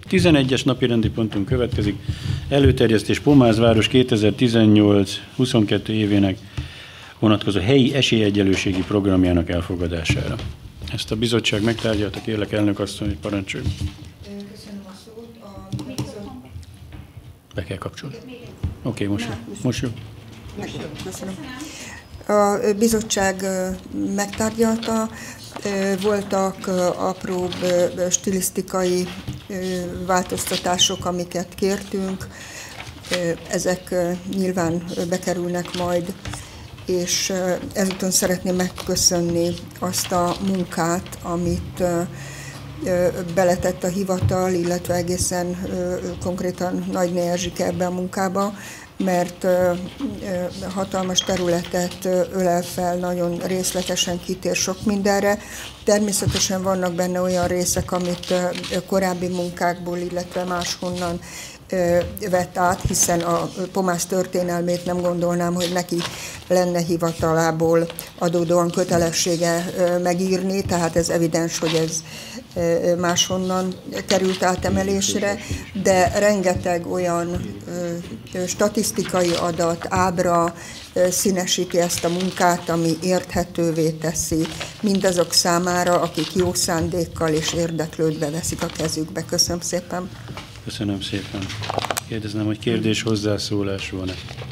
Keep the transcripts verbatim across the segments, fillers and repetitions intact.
tizenegyes napi rendi pontunk következik. Előterjesztés Pomáz város kétezer-tizennyolc huszonkettő évének vonatkozó helyi esélyegyenlőségi programjának elfogadására. Ezt a bizottság megtárgyalta, kérlek elnök asszony, hogy parancsolj. Köszönöm a szót. A bizottság... Be kell kapcsolni. Oké, okay, most jó. Most jó. Köszönöm. A bizottság megtárgyalta, voltak apróbb stilisztikai változtatások, amiket kértünk, ezek nyilván bekerülnek majd, és ezúton szeretném megköszönni azt a munkát, amit beletett a hivatal, illetve egészen konkrétan Nagyné Erzsike ebbe a munkába, mert hatalmas területet ölel fel, nagyon részletesen kitér sok mindenre. Természetesen vannak benne olyan részek, amit korábbi munkákból, illetve máshonnan vett át, hiszen a Pomáz történelmét nem gondolnám, hogy neki lenne hivatalából adódóan kötelessége megírni, tehát ez evidens, hogy ez máshonnan került átemelésre, de rengeteg olyan statisztikai adat, ábra színesíti ezt a munkát, ami érthetővé teszi mindazok számára, akik jó szándékkal és érdeklődve veszik a kezükbe. Köszönöm szépen! Köszönöm szépen. Kérdezem, hogy kérdés, hozzászólás van-e?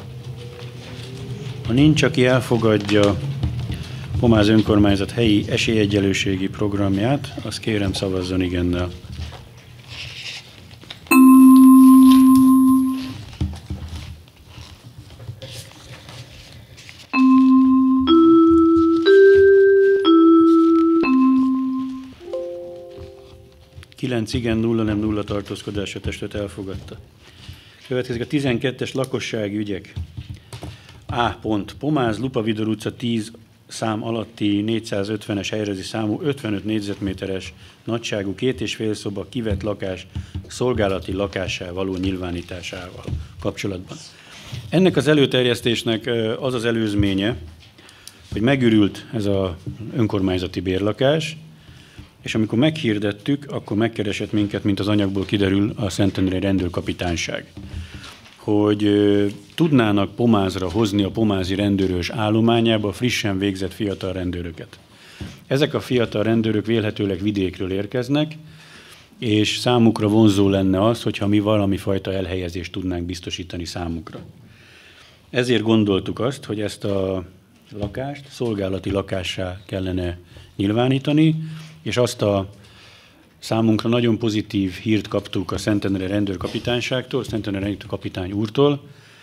Ha nincs, aki elfogadja Pomáz önkormányzat helyi esélyegyenlőségi programját, azt kérem szavazzon igennel. kilenc igen, nulla nem, nulla tartózkodás, a testet elfogadta. Következik a tizenkettes lakossági ügyek. A. Pont. Pomáz, Lupavidor utca tíz szám alatti négyszázötvenes helyrezi számú ötvenöt négyzetméteres nagyságú két és fél szoba kivett lakás szolgálati lakássá való nyilvánításával kapcsolatban. Ennek az előterjesztésnek az az előzménye, hogy megürült ez az önkormányzati bérlakás, és amikor meghirdettük, akkor megkeresett minket, mint az anyagból kiderül, a Szentendrei rendőrkapitányság, hogy ö, tudnának Pomázra hozni a pomázi rendőrös állományába frissen végzett fiatal rendőröket. Ezek a fiatal rendőrök vélhetőleg vidékről érkeznek, és számukra vonzó lenne az, hogyha mi valami fajta elhelyezést tudnánk biztosítani számukra. Ezért gondoltuk azt, hogy ezt a lakást szolgálati lakássá kellene nyilvánítani, és azt a számunkra nagyon pozitív hírt kaptuk a Szentendrei rendőrkapitányságtól, Szentendrei rendőrkapitány úrtól,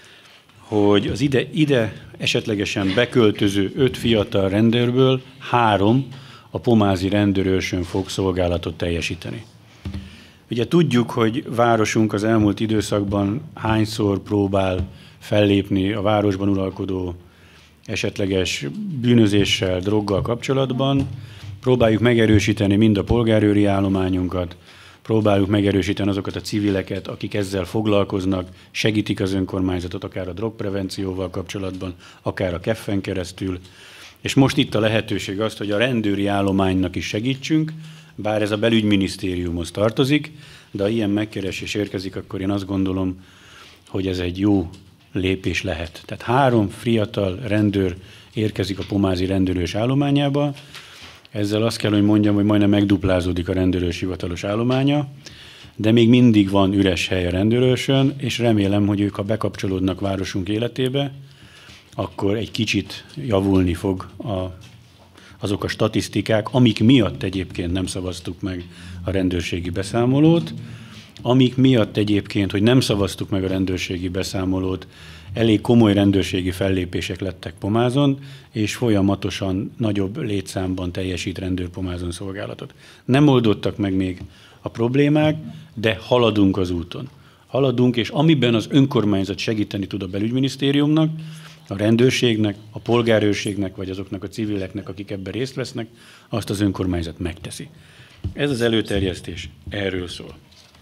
hogy az ide, ide esetlegesen beköltöző öt fiatal rendőrből három a pomázi rendőrőrsön fog szolgálatot teljesíteni. Ugye tudjuk, hogy városunk az elmúlt időszakban hányszor próbál fellépni a városban uralkodó esetleges bűnözéssel, droggal kapcsolatban. Próbáljuk megerősíteni mind a polgárőri állományunkat, próbáljuk megerősíteni azokat a civileket, akik ezzel foglalkoznak, segítik az önkormányzatot akár a drogprevencióval kapcsolatban, akár a keffen keresztül. És most itt a lehetőség az, hogy a rendőri állománynak is segítsünk, bár ez a belügyminisztériumhoz tartozik, de ha ilyen megkeresés érkezik, akkor én azt gondolom, hogy ez egy jó lépés lehet. Tehát három fiatal rendőr érkezik a pomázi rendőrös állományába. Ezzel azt kell, hogy mondjam, hogy majdnem megduplázódik a rendőrös hivatalos állománya, de még mindig van üres hely a rendőrösön, és remélem, hogy ők, ha bekapcsolódnak városunk életébe, akkor egy kicsit javulni fog a, azok a statisztikák, amik miatt egyébként nem szavaztuk meg a rendőrségi beszámolót, amik miatt egyébként, hogy nem szavaztuk meg a rendőrségi beszámolót, elég komoly rendőrségi fellépések lettek Pomázon, és folyamatosan nagyobb létszámban teljesít rendőr Pomázon szolgálatot. Nem oldottak meg még a problémák, de haladunk az úton. Haladunk, és amiben az önkormányzat segíteni tud a belügyminisztériumnak, a rendőrségnek, a polgárőrségnek, vagy azoknak a civileknek, akik ebben részt vesznek, azt az önkormányzat megteszi. Ez az előterjesztés erről szól.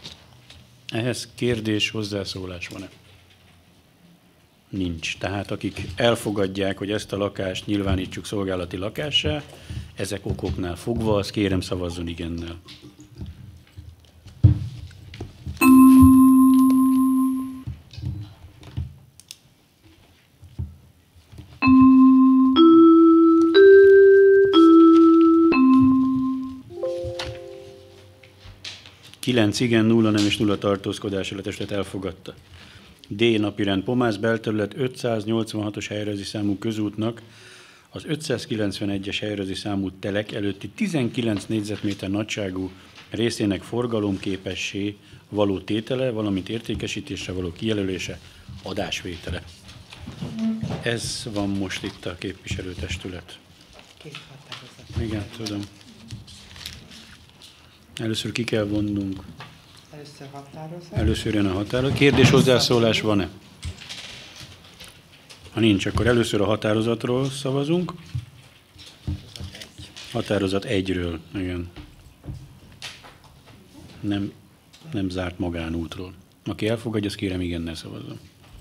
Ehhez kérdés, hozzászólás van-e? Nincs. Tehát akik elfogadják, hogy ezt a lakást nyilvánítsuk szolgálati lakássá, ezek okoknál fogva, azt kérem szavazzon igennel. kilenc igen, nulla nem és nulla tartózkodás, a testület elfogadta. D. Napirend Pomász belterület ötszáznyolcvanhatos helyrajzi számú közútnak az ötszázkilencvenegyes helyrajzi számú telek előtti tizenkilenc négyzetméter nagyságú részének forgalomképessé való tétele, valamint értékesítésre való kijelölése, adásvétele. Ez van most itt a képviselőtestület. Igen, tudom. Először ki kell vonnunk. Először határozat. Először jön a határozat. Kérdés, hozzászólás van-e? Ha nincs, akkor először a határozatról szavazunk. Határozat egyről, igen. Nem, nem zárt magánútról. Aki elfogadja, azt kérem, igennel szavazzon.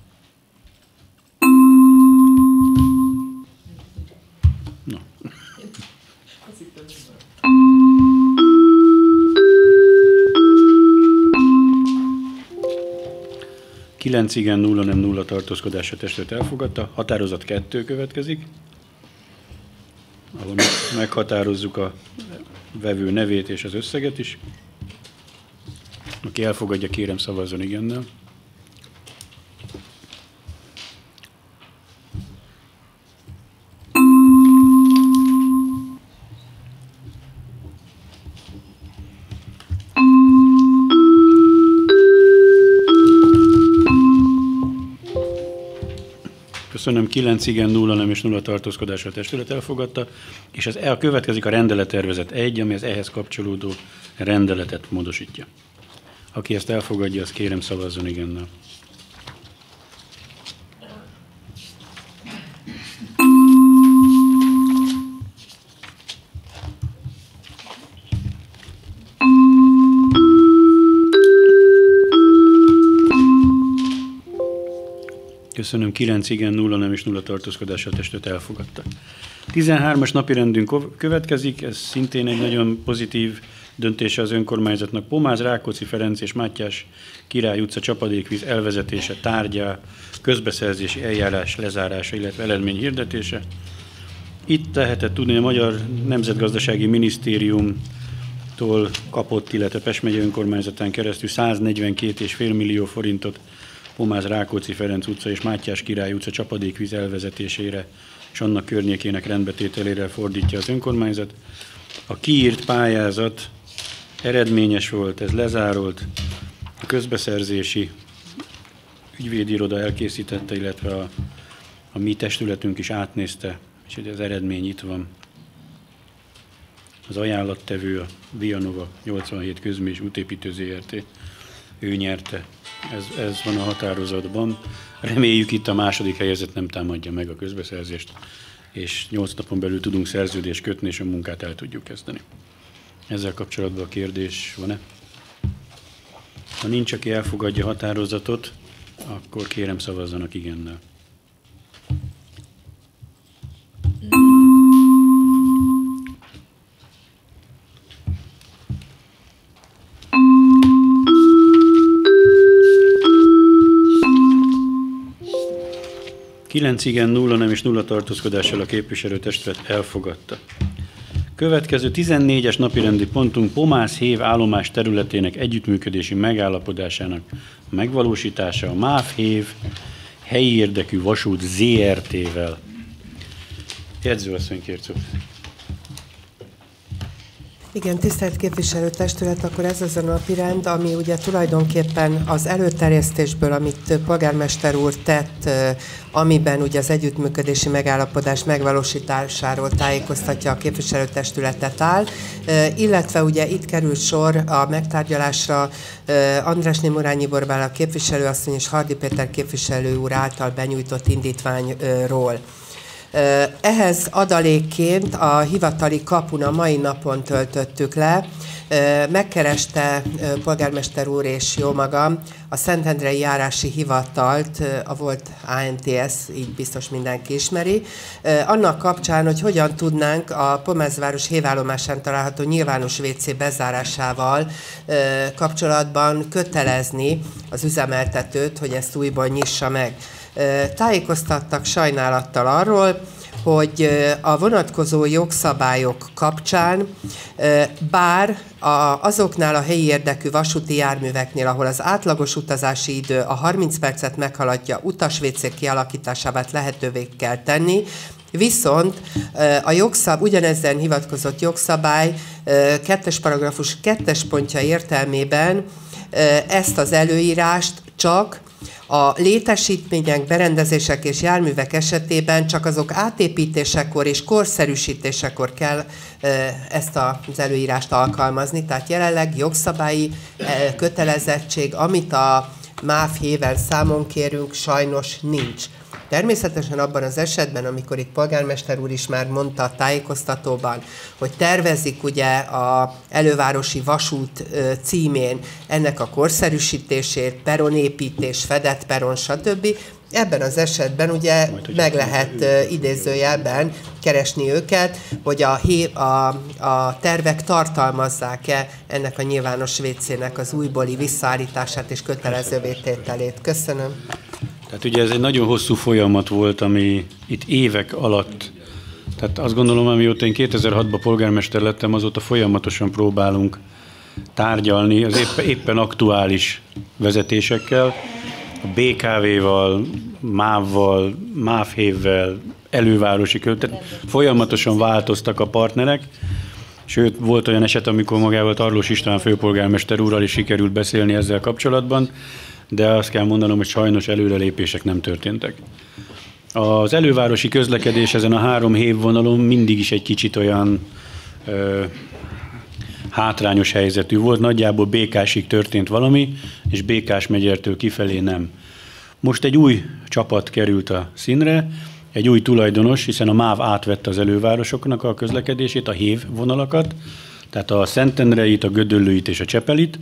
No. kilenc igen, nulla nem, nulla tartózkodás, a testület elfogadta. Határozat kettő következik, ahol meghatározzuk a vevő nevét és az összeget is. Aki elfogadja, kérem, szavazzon igennel. Köszönöm, kilenc igen, nulla nem és nulla tartózkodásra a testület elfogadta, és az el következik a rendelettervezet egy, ami az ehhez kapcsolódó rendeletet módosítja. Aki ezt elfogadja, azt kérem, szavazzon igennel. Köszönöm, kilenc igen, nulla nem és nulla tartózkodással testület elfogadta. tizenhármas napi rendünk következik, ez szintén egy nagyon pozitív döntése az önkormányzatnak. Pomáz, Rákóczi Ferenc és Mátyás Király utca csapadékvíz elvezetése tárgyá, közbeszerzési eljárás lezárása, illetve eredmény hirdetése. Itt lehetett tudni, a Magyar Nemzetgazdasági Minisztériumtól kapott, illetve Pest megye önkormányzatán keresztül száznegyvenkét egész öt millió forintot Pomáz, Rákóczi Ferenc utca és Mátyás Király utca csapadékvíz elvezetésére és annak környékének rendbetételére fordítja az önkormányzat. A kiírt pályázat eredményes volt, ez lezárult, a közbeszerzési ügyvédiroda elkészítette, illetve a, a mi testületünk is átnézte, és az eredmény itt van. Az ajánlattevő a Vianova nyolcvanhét Közmű útépítő zé er té, ő nyerte. Ez, ez van a határozatban. Reméljük, itt a második helyezett nem támadja meg a közbeszerzést, és nyolc napon belül tudunk szerződést kötni, és a munkát el tudjuk kezdeni. Ezzel kapcsolatban a kérdés van-e? Ha nincs, aki elfogadja a határozatot, akkor kérem, szavazzanak igennel. kilenc igen, nulla nem és nulla tartózkodással a képviselőtestület elfogadta. Következő tizennégyes napirendi pontunk Pomász-Hév állomás területének együttműködési megállapodásának megvalósítása a MÁV-Hév helyi érdekű vasút zé er té-vel. Jegyzőasszony, kért szót. Igen, tisztelt képviselőtestület, akkor ez az a napirend, ami ugye tulajdonképpen az előterjesztésből, amit polgármester úr tett, amiben ugye az együttműködési megállapodás megvalósításáról tájékoztatja a képviselőtestületet áll, illetve ugye itt került sor a megtárgyalásra Andrásné Murányi Borbála képviselőasszony és Hardy Péter képviselő úr által benyújtott indítványról. Ehhez adalékként a hivatali kapun a mai napon töltöttük le. Megkereste polgármester úr és jó magam a Szentendrei Járási Hivatalt, a volt á en té es, így biztos mindenki ismeri, annak kapcsán, hogy hogyan tudnánk a Pomászváros hévállomásán található nyilvános vé cé bezárásával kapcsolatban kötelezni az üzemeltetőt, hogy ezt újból nyissa meg. Tájékoztattak sajnálattal arról, hogy a vonatkozó jogszabályok kapcsán, bár azoknál a helyi érdekű vasúti járműveknél, ahol az átlagos utazási idő a harminc percet meghaladja, utasvécék kialakítását lehetővé kell tenni, viszont a jogszab, ugyanezen hivatkozott jogszabály kettes paragrafus kettes pontja értelmében ezt az előírást csak a létesítmények, berendezések és járművek esetében csak azok átépítésekor és korszerűsítésekor kell ezt az előírást alkalmazni. Tehát jelenleg jogszabályi kötelezettség, amit a MÁV héven számon kérünk, sajnos nincs. Természetesen abban az esetben, amikor itt polgármester úr is már mondta a tájékoztatóban, hogy tervezik ugye a elővárosi vasút címén ennek a korszerűsítését, peronépítés, fedett peron, stb. Ebben az esetben ugye Majd, meg lehet uh, idézőjelben keresni őket, hogy a, a, a tervek tartalmazzák-e ennek a nyilvános vécének az újbóli visszaállítását és kötelezővé tételét. Köszönöm. Tehát ugye ez egy nagyon hosszú folyamat volt, ami itt évek alatt, tehát azt gondolom, amióta én kétezer-hatban polgármester lettem, azóta folyamatosan próbálunk tárgyalni az éppen, éppen aktuális vezetésekkel, a bé ká vé-val, MÁV-val, MÁV-hévvel, elővárosi kötet, folyamatosan változtak a partnerek, sőt, volt olyan eset, amikor magával Tarlós István főpolgármester úrral is sikerült beszélni ezzel kapcsolatban, de azt kell mondanom, hogy sajnos előrelépések nem történtek. Az elővárosi közlekedés ezen a három hévvonalon mindig is egy kicsit olyan ö, hátrányos helyzetű volt, nagyjából Békásig történt valami, és Békás megyertől kifelé nem. Most egy új csapat került a színre, egy új tulajdonos, hiszen a MÁV átvette az elővárosoknak a közlekedését, a hév vonalakat, tehát a Szentendreit, a Gödöllőit és a Csepelit,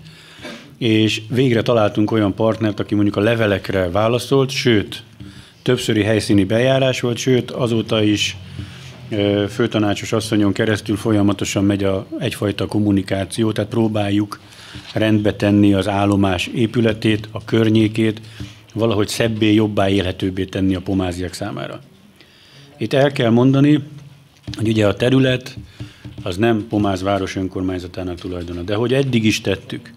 és végre találtunk olyan partnert, aki mondjuk a levelekre válaszolt, sőt, többszöri helyszíni bejárás volt, sőt, azóta is ö, főtanácsos asszonyon keresztül folyamatosan megy a, egyfajta kommunikáció, tehát próbáljuk rendbe tenni az állomás épületét, a környékét, valahogy szebbé, jobbá, élhetőbbé tenni a pomáziak számára. Itt el kell mondani, hogy ugye a terület az nem Pomáz város önkormányzatának tulajdona, de hogy eddig is tettük.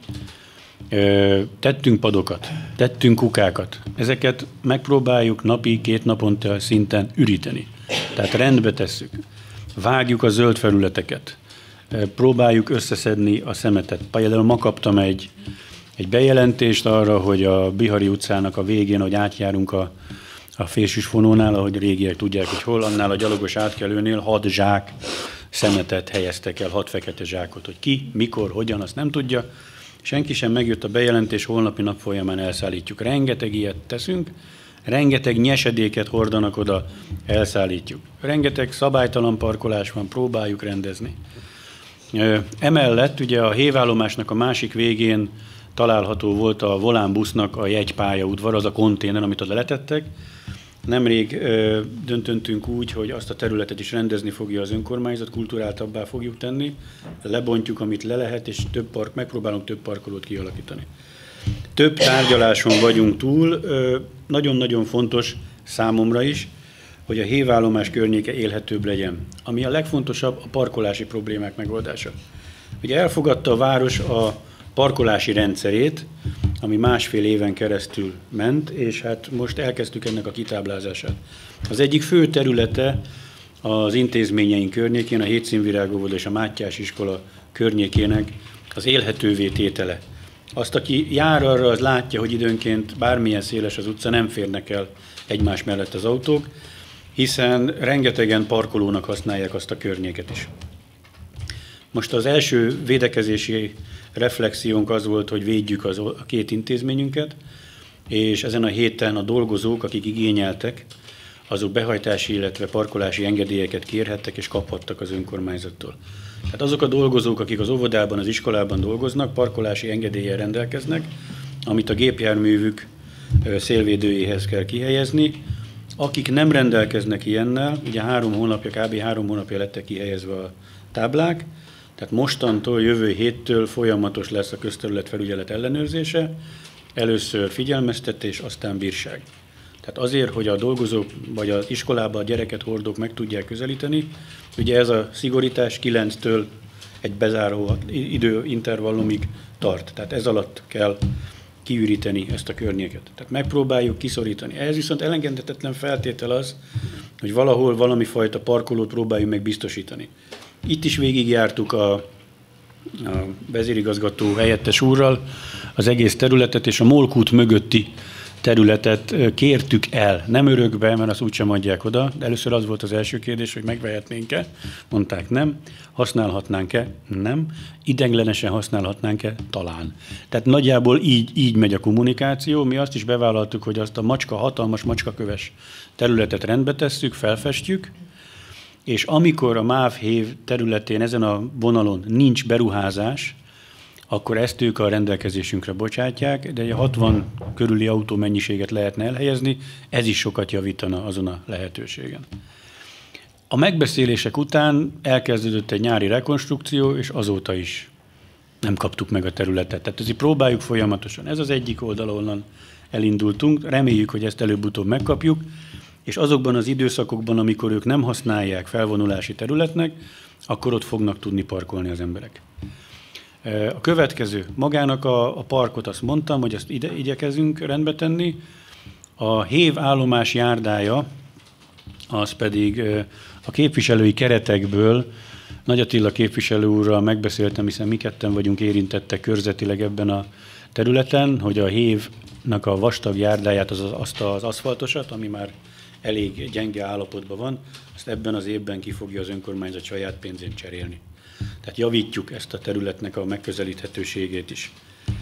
Tettünk padokat, tettünk kukákat. Ezeket megpróbáljuk napi, két naponta szinten üríteni. Tehát rendbe tesszük. Vágjuk a zöld felületeket. Próbáljuk összeszedni a szemetet. Például ma kaptam egy, egy bejelentést arra, hogy a Bihari utcának a végén, hogy átjárunk a, a Fésűsfonónál, ahogy a régiek tudják, hogy hol, annál a gyalogos átkelőnél hat zsák szemetet helyeztek el, hat fekete zsákot. Hogy ki, mikor, hogyan, azt nem tudja. Senki sem megjött a bejelentés, holnapi nap folyamán elszállítjuk. Rengeteg ilyet teszünk, rengeteg nyesedéket hordanak oda, elszállítjuk. Rengeteg szabálytalan parkolás van, próbáljuk rendezni. Emellett ugye a hévállomásnak a másik végén található volt a Volán busznak a jegypályaudvar, az a konténer, amit oda letettek. Nemrég ö, döntöttünk úgy, hogy azt a területet is rendezni fogja az önkormányzat, kulturáltabbá fogjuk tenni, lebontjuk, amit le lehet, és több park, megpróbálunk több parkolót kialakítani. Több tárgyaláson vagyunk túl, ö, nagyon-nagyon fontos számomra is, hogy a hévállomás környéke élhetőbb legyen. Ami a legfontosabb, a parkolási problémák megoldása. Ugye elfogadta a város a parkolási rendszerét, ami másfél éven keresztül ment, és hát most elkezdtük ennek a kitáblázását. Az egyik fő területe az intézményeink környékén, a Hétszínvirágóvoda és a Mátyás iskola környékének az élhetővé tétele. Azt, aki jár arra, az látja, hogy időnként bármilyen széles az utca, nem férnek el egymás mellett az autók, hiszen rengetegen parkolónak használják azt a környéket is. Most az első védekezési reflexiónk az volt, hogy védjük az, a két intézményünket, és ezen a héten a dolgozók, akik igényeltek, azok behajtási, illetve parkolási engedélyeket kérhettek és kaphattak az önkormányzattól. Tehát azok a dolgozók, akik az óvodában, az iskolában dolgoznak, parkolási engedéllyel rendelkeznek, amit a gépjárművük szélvédőjéhez kell kihelyezni. Akik nem rendelkeznek ilyennel, ugye három hónapja, kb. három hónapja lettek kihelyezve a táblák, tehát mostantól, jövő héttől folyamatos lesz a közterületfelügyelet ellenőrzése, először figyelmeztetés, aztán bírság. Tehát azért, hogy a dolgozók vagy az iskolában a gyereket hordók meg tudják közelíteni, ugye ez a szigorítás kilenctől egy bezáró időintervallumig tart. Tehát ez alatt kell kiüríteni ezt a környéket. Tehát megpróbáljuk kiszorítani. Ehhez viszont elengedhetetlen feltétel az, hogy valahol valami fajta parkolót próbáljuk meg biztosítani. Itt is végigjártuk a, a vezérigazgató helyettes úrral az egész területet, és a Molkút mögötti területet kértük el, nem örökbe, mert azt úgysem adják oda, de először az volt az első kérdés, hogy megvehetnénk-e, mondták nem, használhatnánk-e, nem, ideiglenesen használhatnánk-e, talán. Tehát nagyjából így, így megy a kommunikáció, mi azt is bevállaltuk, hogy azt a macska, hatalmas macskaköves területet rendbe tesszük, felfestjük, és amikor a MÁV-hév területén, ezen a vonalon nincs beruházás, akkor ezt ők a rendelkezésünkre bocsátják, de egy hatvan körüli autómennyiséget lehetne elhelyezni, ez is sokat javítana azon a lehetőségen. A megbeszélések után elkezdődött egy nyári rekonstrukció, és azóta is nem kaptuk meg a területet. Tehát ezért próbáljuk folyamatosan. Ez az egyik oldal, onnan elindultunk, reméljük, hogy ezt előbb-utóbb megkapjuk, és azokban az időszakokban, amikor ők nem használják felvonulási területnek, akkor ott fognak tudni parkolni az emberek. A következő, magának a, a parkot azt mondtam, hogy ezt ide igyekezünk rendbe tenni. A hév állomás járdája, az pedig a képviselői keretekből, Nagy Attila képviselő úrral megbeszéltem, hiszen mi ketten vagyunk érintettek körzetileg ebben a területen, hogy a hévnak a vastag járdáját, az, azt az aszfaltosat, ami már elég gyenge állapotban van, azt ebben az évben ki fogja az önkormányzat saját pénzén cserélni. Tehát javítjuk ezt a területnek a megközelíthetőségét is.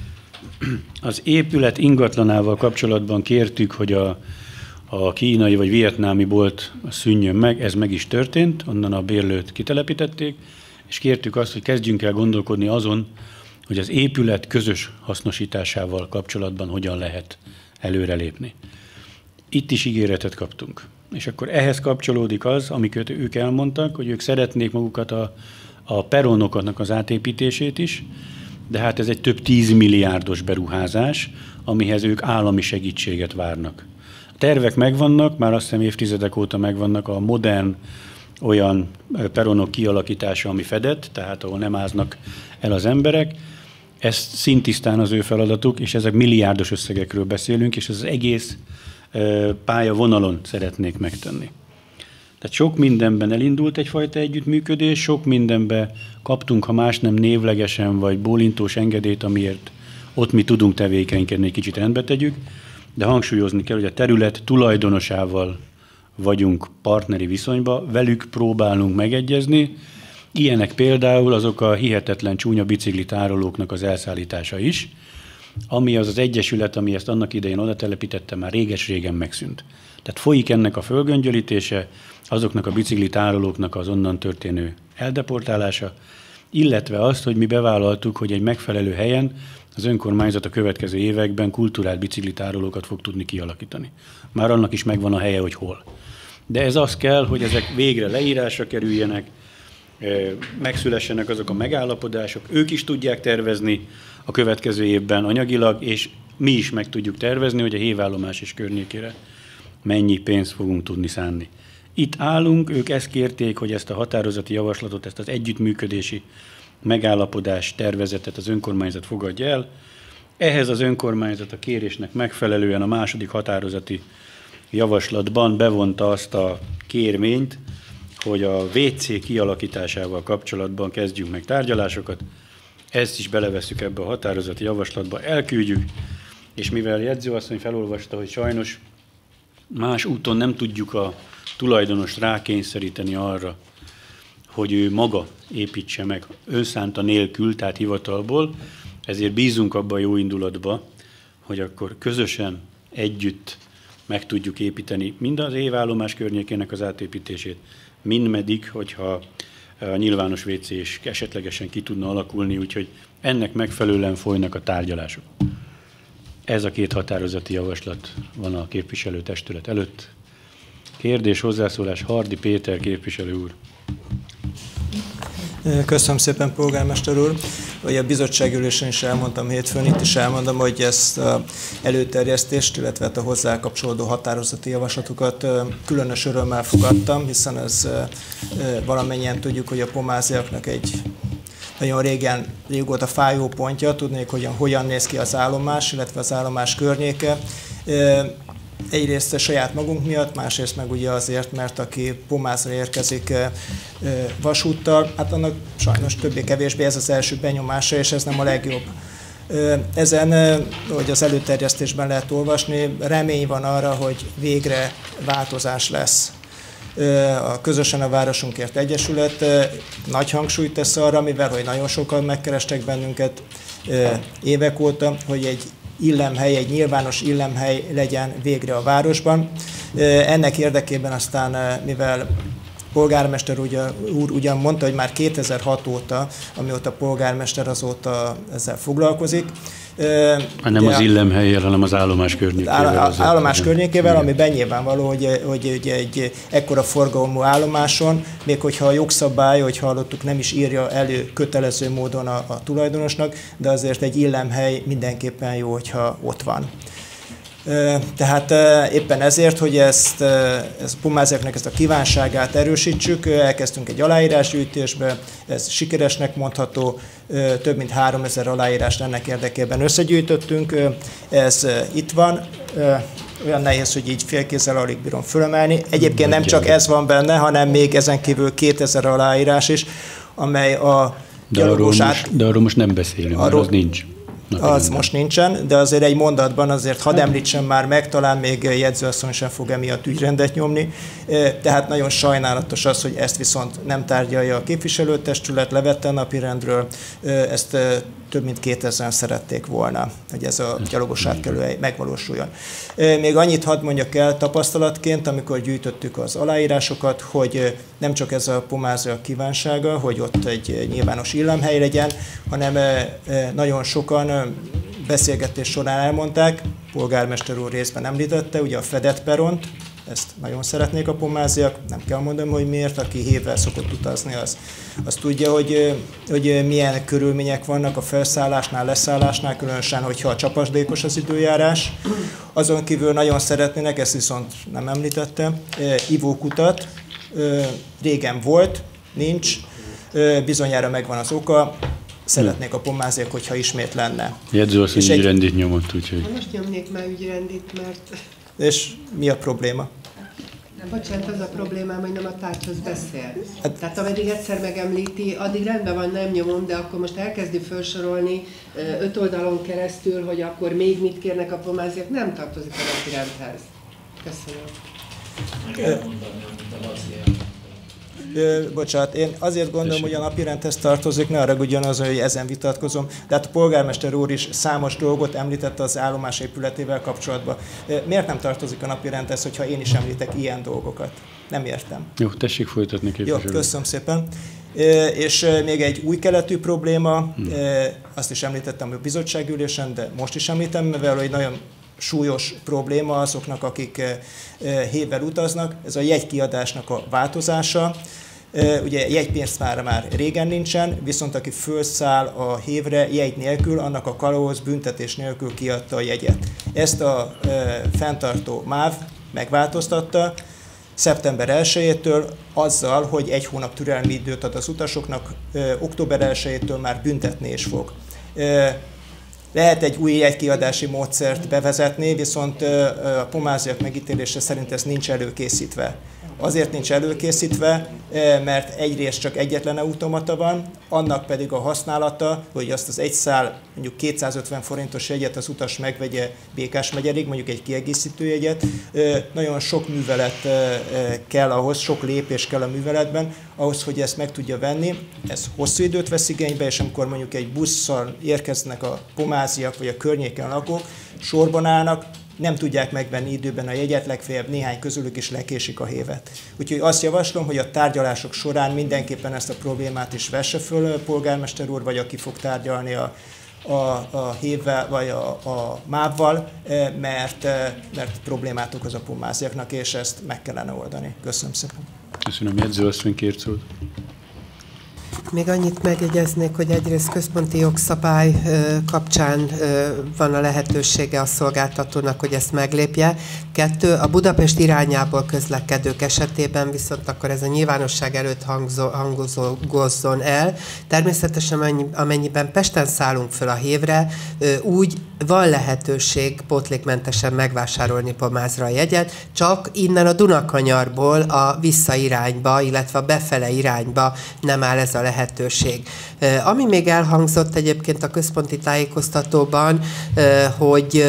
Az épület ingatlanával kapcsolatban kértük, hogy a, a kínai vagy vietnámi bolt szűnjön meg, ez meg is történt, onnan a bérlőt kitelepítették, és kértük azt, hogy kezdjünk el gondolkodni azon, hogy az épület közös hasznosításával kapcsolatban hogyan lehet előrelépni. Itt is ígéretet kaptunk. És akkor ehhez kapcsolódik az, amiket ők elmondtak, hogy ők szeretnék magukat a a peronoknak az átépítését is, de hát ez egy több tízmilliárdos beruházás, amihez ők állami segítséget várnak. A tervek megvannak, már azt hiszem évtizedek óta megvannak a modern olyan peronok kialakítása, ami fedett, tehát ahol nem áznak el az emberek. Ez szintisztán az ő feladatuk, és ezek milliárdos összegekről beszélünk, és ez az egész pályavonalon szeretnék megtenni. Tehát sok mindenben elindult egyfajta együttműködés, sok mindenben kaptunk, ha más nem névlegesen, vagy bólintós engedélyt, amiért ott mi tudunk tevékenykedni, egy kicsit rendbe tegyük, de hangsúlyozni kell, hogy a terület tulajdonosával vagyunk partneri viszonyban, velük próbálunk megegyezni. Ilyenek például azok a hihetetlen csúnya biciklitárolóknak az elszállítása is, ami az az egyesület, ami ezt annak idején oda telepítette, már réges-régen megszűnt. Tehát folyik ennek a fölgöngyölítése, azoknak a biciklitárolóknak az onnan történő eldeportálása, illetve azt, hogy mi bevállaltuk, hogy egy megfelelő helyen az önkormányzat a következő években kulturált biciklitárolókat fog tudni kialakítani. Már annak is megvan a helye, hogy hol. De ez az kell, hogy ezek végre leírásra kerüljenek, megszülessenek azok a megállapodások, ők is tudják tervezni a következő évben anyagilag, és mi is meg tudjuk tervezni, hogy a hévállomás és környékére mennyi pénzt fogunk tudni szánni. Itt állunk, ők ezt kérték, hogy ezt a határozati javaslatot, ezt az együttműködési megállapodás tervezetet az önkormányzat fogadja el. Ehhez az önkormányzat a kérésnek megfelelően a második határozati javaslatban bevonta azt a kérményt, hogy a vé cé kialakításával kapcsolatban kezdjünk meg tárgyalásokat. Ezt is belevesszük ebbe a határozati javaslatba, elküldjük, és mivel jegyzőasszony felolvasta, hogy sajnos más úton nem tudjuk a tulajdonost rákényszeríteni arra, hogy ő maga építse meg önszánta nélkül, tehát hivatalból, ezért bízunk abba a jó indulatba, hogy akkor közösen együtt meg tudjuk építeni mind az hévállomás környékének az átépítését, mindmeddig, hogyha a nyilvános vé cé is esetlegesen ki tudna alakulni, úgyhogy ennek megfelelően folynak a tárgyalások. Ez a két határozati javaslat van a képviselőtestület előtt. Kérdés, hozzászólás, Hardy Péter képviselő úr. Köszönöm szépen, polgármester úr. Hogy a bizottságülésen is elmondtam hétfőn, itt is elmondom, hogy ezt az előterjesztést, illetve a hozzá kapcsolódó határozati javaslatokat különös örömmel fogadtam, hiszen ez valamennyien tudjuk, hogy a pomáziaknak egy nagyon régen, régóta fájó pontja, tudnék, hogyan, hogyan néz ki az állomás, illetve az állomás környéke. Egyrészt a saját magunk miatt, másrészt meg ugye azért, mert aki Pomázra érkezik vasúttal, hát annak sajnos többé-kevésbé ez az első benyomása, és ez nem a legjobb. Ezen, hogy az előterjesztésben lehet olvasni, remény van arra, hogy végre változás lesz. A Közösen a Városunkért Egyesület nagy hangsúlyt tesz arra, mivel hogy nagyon sokan megkerestek bennünket évek óta, hogy egy illemhely, egy nyilvános illemhely legyen végre a városban. Ennek érdekében aztán, mivel polgármester úr ugyan mondta, hogy már kétezer-hat óta, amióta polgármester, azóta ezzel foglalkozik. Nem az illemhelyen, hanem az állomás környékével. Az állomás környékével, amiben nyilvánvaló, hogy, hogy, hogy egy ekkora forgalomú állomáson, még hogyha a jogszabály, hogy hallottuk, nem is írja elő kötelező módon a, a tulajdonosnak, de azért egy illemhely mindenképpen jó, hogyha ott van. Tehát éppen ezért, hogy ezt, ezt Pomáziaknak ezt a kívánságát erősítsük, elkezdtünk egy aláírásgyűjtésbe, ez sikeresnek mondható, több mint háromezer aláírást ennek érdekében összegyűjtöttünk, ez itt van, olyan nehéz, hogy így félkézzel alig bírom fölemelni. Egyébként nem csak ez van benne, hanem még ezen kívül kétezer aláírás is, amely a de gyalogos át... Most, de arról most nem beszélünk, arról... mert az nincs. Az most nincsen, de azért egy mondatban azért hadd említsem már meg, talán még jegyzőasszony sem fog emiatt ügyrendet nyomni. Tehát nagyon sajnálatos az, hogy ezt viszont nem tárgyalja a képviselőtestület, levette a napirendről, ezt több mint kétezren szerették volna, hogy ez a gyalogos átkelőhely megvalósuljon. Még annyit hadd mondjak el tapasztalatként, amikor gyűjtöttük az aláírásokat, hogy nem csak ez a Pomázia kívánsága, hogy ott egy nyilvános illemhely legyen, hanem nagyon sokan beszélgetés során elmondták, polgármester úr részben említette, ugye a fedett peront, ezt nagyon szeretnék a pomáziak, nem kell mondanom, hogy miért, aki hévvel szokott utazni, az, az tudja, hogy, hogy milyen körülmények vannak a felszállásnál, leszállásnál, különösen, hogyha a csapasdékos az időjárás. Azon kívül nagyon szeretnének, ezt viszont nem említettem, ivókutat, régen volt, nincs, bizonyára megvan az oka, szeretnék a pomáziak, hogyha ismét lenne. Jegyző azt, hogy ügyrendit nyomott, úgyhogy... Most nyomnék már ügyrendit, mert... És mi a probléma? Bocsánat, az a problémám, hogy nem a tárgyhoz beszél. Hát, tehát ameddig egyszer megemlíti, addig rendben van, nem nyomom, de akkor most elkezdi felsorolni öt oldalon keresztül, hogy akkor még mit kérnek a pomáziak, nem tartozik a napirendhez. Köszönöm. Meg elmondani, amit a Laci Ö, bocsánat, én azért gondolom, hogy a napirendhez tartozik, ne arra ugyanaz, hogy ezen vitatkozom, de hát a polgármester úr is számos dolgot említette az állomás épületével kapcsolatban. Miért nem tartozik a napirendhez, hogyha én is említek ilyen dolgokat? Nem értem. Jó, tessék folytatni, képviselő. Jó, köszönöm szépen. És még egy új keletű probléma, hmm. azt is említettem a bizottságülésen, de most is említem, mivel hogy nagyon súlyos probléma azoknak, akik hévvel utaznak, ez a jegykiadásnak a változása. Ugye jegypénztára már régen nincsen, viszont aki felszáll a hévre jegy nélkül, annak a kalóz büntetés nélkül kiadta a jegyet. Ezt a fenntartó MÁV megváltoztatta szeptember elsejétől azzal, hogy egy hónap türelmi időt ad az utasoknak, október elsejétől már büntetni is fog. Lehet egy új jegykiadási módszert bevezetni, viszont a pomáziak megítélése szerint ez nincs előkészítve. Azért nincs előkészítve, mert egyrészt csak egyetlen automata van, annak pedig a használata, hogy azt az egy szál, mondjuk kétszázötven forintos jegyet az utas megvegye Békás megyerig, mondjuk egy kiegészítő jegyet. Nagyon sok művelet kell ahhoz, sok lépés kell a műveletben, ahhoz, hogy ezt meg tudja venni. Ez hosszú időt vesz igénybe, és amikor mondjuk egy busszal érkeznek a pomáziak vagy a környéken lakók, sorban állnak, nem tudják megvenni időben a jegyet, legfeljebb néhány közülük is lekésik a hévet. Úgyhogy azt javaslom, hogy a tárgyalások során mindenképpen ezt a problémát is vesse föl a polgármester úr, vagy aki fog tárgyalni a, a, a hévvel, vagy a, a mávval, mert, mert problémát okoz a pomáziaknak, és ezt meg kellene oldani. Köszönöm szépen. Köszönöm, jegyző asszony kért szót. Még annyit megjegyeznék, hogy egyrészt központi jogszabály kapcsán van a lehetősége a szolgáltatónak, hogy ezt meglépje. Kettő, a Budapest irányából közlekedők esetében viszont akkor ez a nyilvánosság előtt hangozzon el. Természetesen amennyiben Pesten szállunk föl a Hévre, úgy van lehetőség pótlékmentesen megvásárolni Pomázra a jegyet, csak innen a Dunakanyarból a visszairányba, illetve a befele irányba nem áll ez a lehetőség. Ami még elhangzott egyébként a központi tájékoztatóban, hogy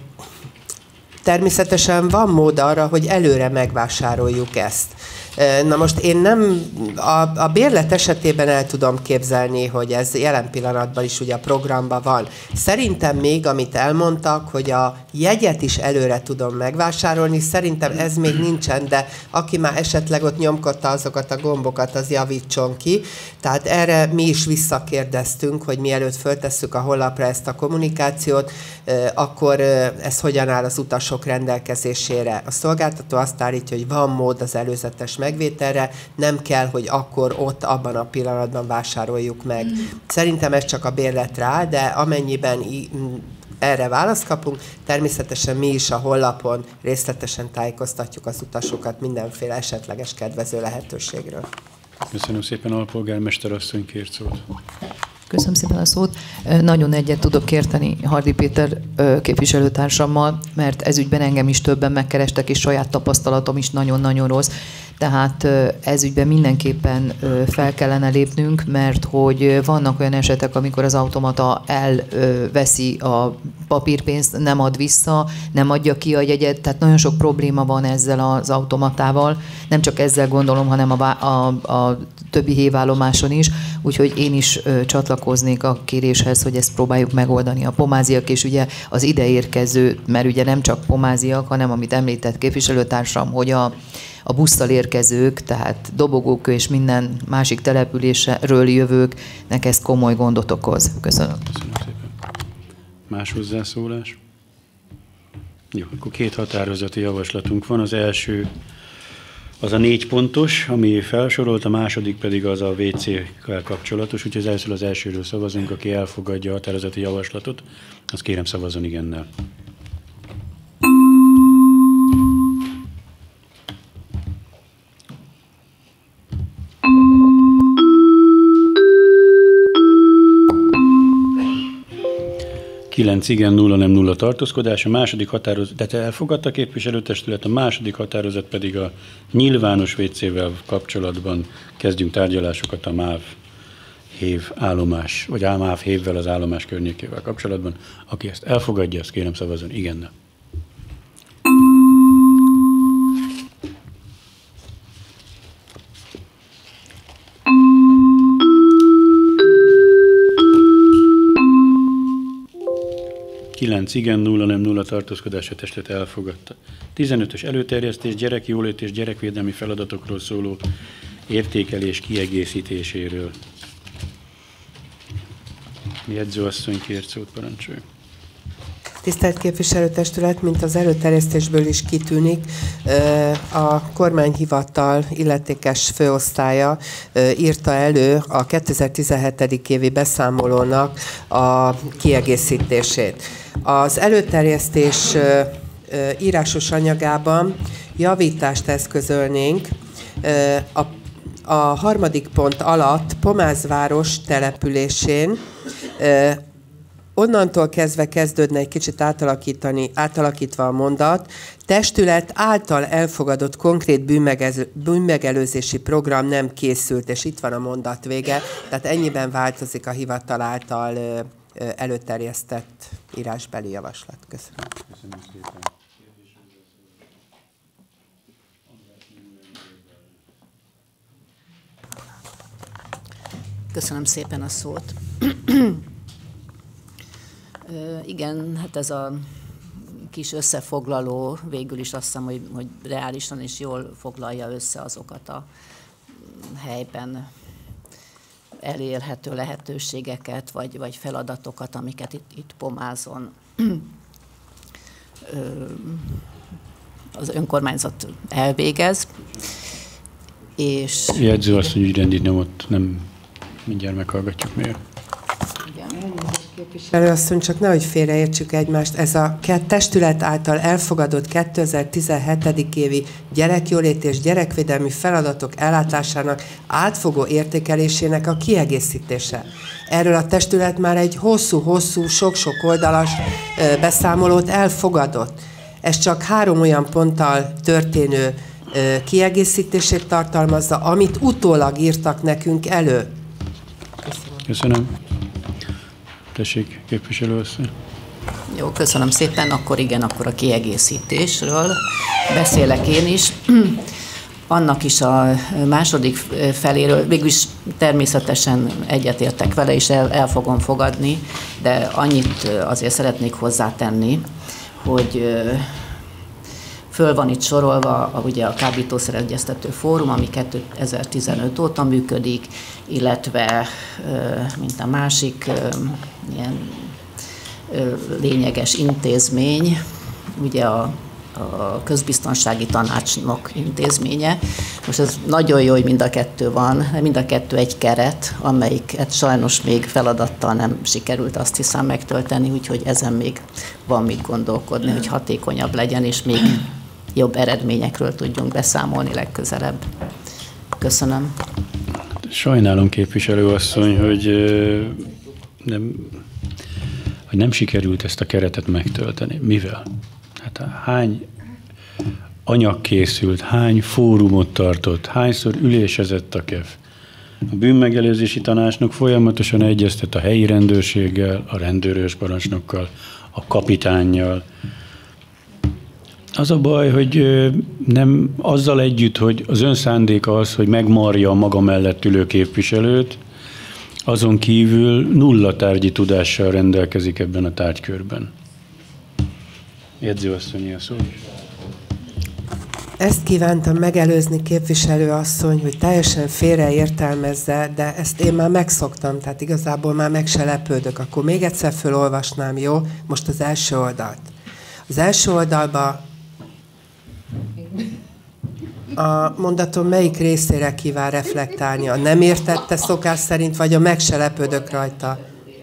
természetesen van mód arra, hogy előre megvásároljuk ezt. Na most én nem, a, a bérlet esetében el tudom képzelni, hogy ez jelen pillanatban is ugye a programban van. Szerintem még, amit elmondtak, hogy a jegyet is előre tudom megvásárolni, szerintem ez még nincsen, de aki már esetleg ott nyomkodta azokat a gombokat, az javítson ki. Tehát erre mi is visszakérdeztünk, hogy mielőtt föltesszük a honlapra ezt a kommunikációt, akkor ez hogyan áll az utasok rendelkezésére. A szolgáltató azt állítja, hogy van mód az előzetes megvételre, nem kell, hogy akkor ott, abban a pillanatban vásároljuk meg. Mm. Szerintem ez csak a bérletre áll, de amennyiben erre választ kapunk, természetesen mi is a honlapon részletesen tájékoztatjuk az utasokat mindenféle esetleges kedvező lehetőségről. Köszönöm szépen, alpolgármester asszony kért szót. Köszönöm szépen a szót. Nagyon egyet tudok érteni Hardy Péter képviselőtársammal, mert ezügyben engem is többen megkerestek, és saját tapasztalatom is nagyon-nagyon rossz. Tehát ezügyben mindenképpen fel kellene lépnünk, mert hogy vannak olyan esetek, amikor az automata elveszi a papírpénzt, nem ad vissza, nem adja ki a jegyet, tehát nagyon sok probléma van ezzel az automatával. Nem csak ezzel gondolom, hanem a, a, a többi hévállomáson is, úgyhogy én is csatlakoznék a kéréshez, hogy ezt próbáljuk megoldani. A pomáziak és ugye az ideérkező, mert ugye nem csak pomáziak, hanem amit említett képviselőtársam, hogy a a busszal érkezők, tehát Dobogókő és minden másik településről jövőknek ez komoly gondot okoz. Köszönöm. Köszönöm szépen. Más hozzászólás? Jó, akkor két határozati javaslatunk van. Az első az a négy pontos, ami felsorolt, a második pedig az a vé cé-vel kapcsolatos, úgyhogy az első az elsőről szavazunk, aki elfogadja a határozati javaslatot, azt kérem szavazzon igennel. kilenc igen, nulla nem, nulla tartózkodás. A második határozat, tehát elfogadta a képviselőtestület, a második határozat pedig a nyilvános vé cé-vel kapcsolatban kezdjünk tárgyalásokat a MÁV hév állomás, vagy a MÁV hévvel az állomás környékével kapcsolatban. Aki ezt elfogadja, azt kérem szavazzon igennel. kilenc igen, nulla nem, nulla tartózkodás, a testület elfogadta. tizenötös előterjesztés, gyerekjólét és gyerekvédelmi feladatokról szóló értékelés kiegészítéséről. Jegyzőasszony kért szót, parancsolj. Tisztelt képviselőtestület, mint az előterjesztésből is kitűnik, a kormányhivatal illetékes főosztálya írta elő a kétezer-tizenhét. évi beszámolónak a kiegészítését. Az előterjesztés írásos anyagában javítást eszközölnénk a, a harmadik pont alatt Pomázváros településén. Onnantól kezdve kezdődne egy kicsit átalakítani, átalakítva a mondat, testület által elfogadott konkrét bűnmegelőzési program nem készült, és itt van a mondat vége, tehát ennyiben változik a hivatal által előterjesztett írásbeli javaslat. Köszönöm. Köszönöm szépen. Köszönöm szépen a szót. Igen, hát ez a kis összefoglaló végül is azt hiszem, hogy, hogy reálisan és jól foglalja össze azokat a helyben elérhető lehetőségeket, vagy, vagy feladatokat, amiket itt, itt Pomázon az önkormányzat elvégez. És Jegyző azt, hogy ügyrendi nem ott nem mindjárt meghallgatjuk még. Képviselőasszony, csak nehogy félreértsük egymást. Ez a testület által elfogadott kétezer-tizenhét. évi gyerekjólét és gyerekvédelmi feladatok ellátásának átfogó értékelésének a kiegészítése. Erről a testület már egy hosszú-hosszú, sok-sok oldalas beszámolót elfogadott. Ez csak három olyan ponttal történő kiegészítését tartalmazza, amit utólag írtak nekünk elő. Köszönöm. Köszönöm. Tessék, képviselőasszony. Jó, köszönöm szépen. Akkor igen, akkor a kiegészítésről beszélek én is. Annak is a második feléről, végülis természetesen egyetértek vele, és el, el fogom fogadni, de annyit azért szeretnék hozzátenni, hogy föl van itt sorolva ugye a kábítószeregyeztető fórum, ami kétezer-tizenöt óta működik, illetve mint a másik ilyen lényeges intézmény, ugye a, a közbiztonsági tanácsnok intézménye. Most ez nagyon jó, hogy mind a kettő van, mind a kettő egy keret, amelyiket sajnos még feladattal nem sikerült, azt hiszem, megtölteni, úgyhogy ezen még van mit gondolkodni, hogy hatékonyabb legyen, és még jobb eredményekről tudjunk beszámolni legközelebb. Köszönöm. Sajnálom, képviselőasszony, hogy nem, hogy nem sikerült ezt a keretet megtölteni. Mivel? Hát hány anyag készült, hány fórumot tartott, hányszor ülésezett a KEF. A bűnmegelőzési tanácsnok folyamatosan egyeztet a helyi rendőrséggel, a rendőrőrs parancsnokkal, a kapitánnyal. Az a baj, hogy nem azzal együtt, hogy az ön szándéka az, hogy megmarja a maga mellett ülő képviselőt, azon kívül nulla tárgyi tudással rendelkezik ebben a tárgykörben. Jegyzőasszonyi a szó. Ezt kívántam megelőzni, képviselőasszony, hogy teljesen félreértelmezze, de ezt én már megszoktam, tehát igazából már meg se lepődök. Akkor még egyszer felolvasnám, jó? Most az első oldalt. Az első oldalban a mondatom melyik részére kíván reflektálni? A nem értette szokás szerint, vagy a meg se lepődök rajta?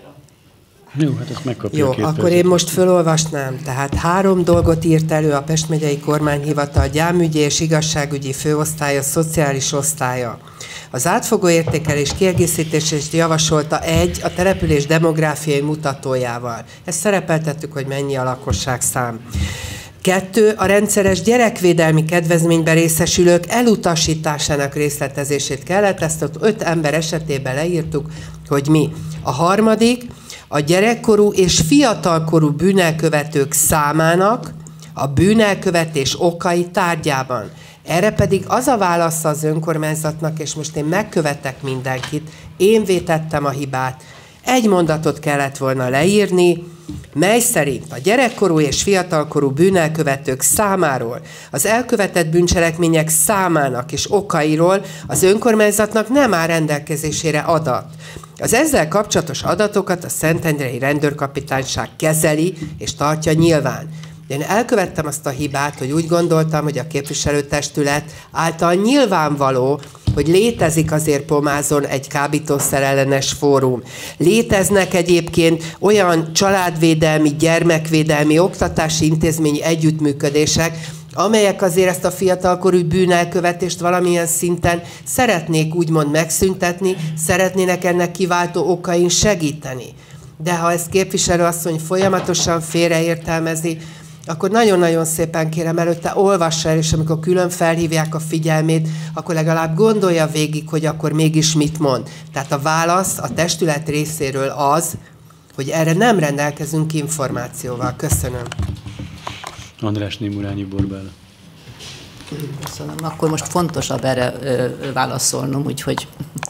Jó, hát ezt megkapja. Jó, akkor percet. Én most felolvasnám. Tehát három dolgot írt elő a Pest megyei kormányhivatal gyámügyi és igazságügyi főosztálya, szociális osztálya. Az átfogó értékelés kiegészítését javasolta egy, a település demográfiai mutatójával. Ezt szerepeltettük, hogy mennyi a lakosságszám. Kettő, a rendszeres gyerekvédelmi kedvezményben részesülők elutasításának részletezését kellett, ezt ott öt ember esetében leírtuk, hogy mi. A harmadik, a gyerekkorú és fiatalkorú bűnelkövetők számának a bűnelkövetés okai tárgyában. Erre pedig az a válasz az önkormányzatnak, és most én megkövetek mindenkit, én vétettem a hibát. Egy mondatot kellett volna leírni, mely szerint a gyerekkorú és fiatalkorú bűnelkövetők számáról, az elkövetett bűncselekmények számának és okairól az önkormányzatnak nem áll rendelkezésére adat. Az ezzel kapcsolatos adatokat a Szentendrei Rendőrkapitányság kezeli és tartja nyilván. Én elkövettem azt a hibát, hogy úgy gondoltam, hogy a képviselőtestület által nyilvánvaló, hogy létezik azért Pomázon egy kábítószerellenes fórum. Léteznek egyébként olyan családvédelmi, gyermekvédelmi, oktatási intézményi együttműködések, amelyek azért ezt a fiatalkorú bűnelkövetést valamilyen szinten szeretnék úgymond megszüntetni, szeretnének ennek kiváltó okain segíteni. De ha ezt képviselőasszony folyamatosan félreértelmezi, akkor nagyon-nagyon szépen kérem, előtte olvassa el, és amikor külön felhívják a figyelmét, akkor legalább gondolja végig, hogy akkor mégis mit mond. Tehát a válasz a testület részéről az, hogy erre nem rendelkezünk információval. Köszönöm. András Némurányi Borbála. Köszönöm. Akkor most fontosabb erre ö, válaszolnom, úgyhogy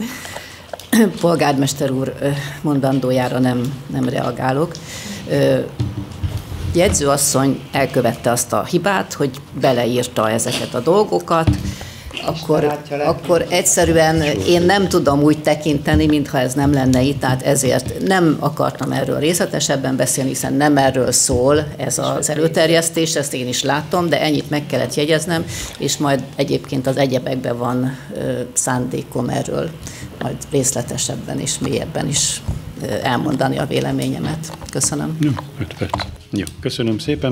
polgármester úr mondandójára nem, nem reagálok. Ö, Jegyzőasszony elkövette azt a hibát, hogy beleírta ezeket a dolgokat, akkor, akkor egyszerűen én nem tudom úgy tekinteni, mintha ez nem lenne itt, tehát ezért nem akartam erről részletesebben beszélni, hiszen nem erről szól ez az előterjesztés, ezt én is látom, de ennyit meg kellett jegyeznem, és majd egyébként az egyebekben van ö, szándékom erről majd részletesebben és mélyebben is elmondani a véleményemet. Köszönöm. Jó, öt perc. Jó, köszönöm szépen.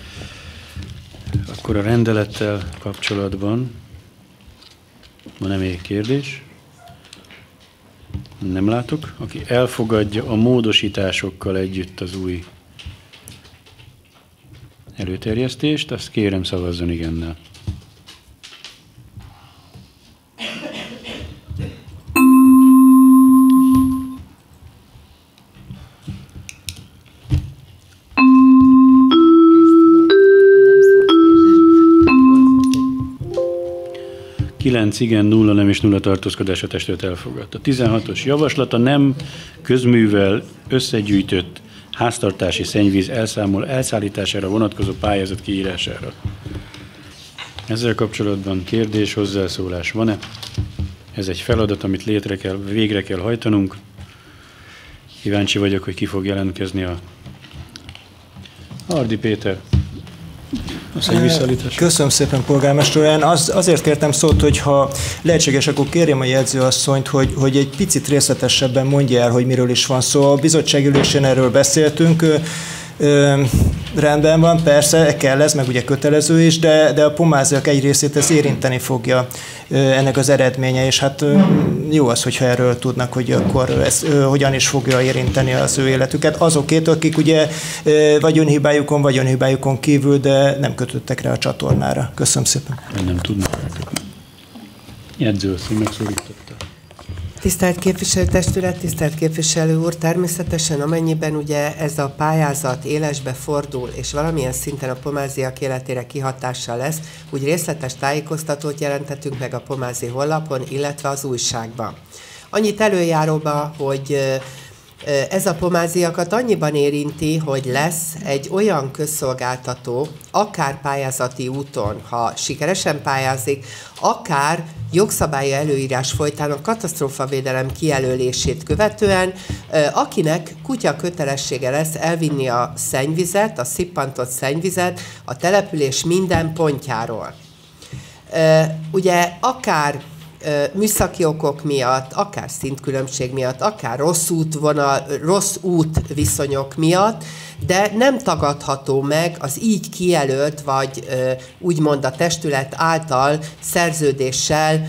Akkor a rendelettel kapcsolatban van-e még kérdés? Nem látok. Aki elfogadja a módosításokkal együtt az új előterjesztést, azt kérem szavazzon igennel. kilenc igen, nulla nem és nulla tartózkodás a testület elfogadta. tizenhatos javaslat a nem közművel összegyűjtött háztartási szennyvíz elszámol elszállítására vonatkozó pályázat kiírására. Ezzel kapcsolatban kérdés, hozzászólás van-e? Ez egy feladat, amit létre kell, végre kell hajtanunk. Kíváncsi vagyok, hogy ki fog jelentkezni a Hardy Péter. Köszönöm szépen, polgármester. Én az, azért kértem szót, hogy ha lehetséges, akkor kérjem a jegyzőasszonyt, hogy, hogy egy picit részletesebben mondja el, hogy miről is van szó. A bizottságülésén erről beszéltünk. Ö, rendben van, persze, kell ez, meg ugye kötelező is, de, de a pomáziak egy részét ez érinteni fogja ö, ennek az eredménye, és hát ö, jó az, hogyha erről tudnak, hogy akkor ez ö, hogyan is fogja érinteni az ő életüket. Azokét, akik ugye ö, vagy önhibájukon, vagy önhibájukon kívül, de nem kötöttek rá a csatornára. Köszönöm szépen. Nem tudnak rákötni. Jegyzőasszony megszólította. Tisztelt képviselőtestület, tisztelt képviselő úr, természetesen amennyiben ugye ez a pályázat élesbe fordul, és valamilyen szinten a pomáziak életére kihatással lesz, úgy részletes tájékoztatót jelentetünk meg a pomázi honlapon, illetve az újságban. Annyit előjáróba, hogy ez a pomáziakat annyiban érinti, hogy lesz egy olyan közszolgáltató, akár pályázati úton, ha sikeresen pályázik, akár jogszabályi előírás folytán a katasztrófavédelem kijelölését követően, akinek kutya kötelessége lesz elvinni a szennyvizet, a szippantott szennyvizet a település minden pontjáról. Ugye akár műszaki okok miatt, akár szintkülönbség miatt, akár rossz útvonal, rossz útviszonyok miatt, de nem tagadható meg az így kijelölt, vagy úgymond a testület által szerződéssel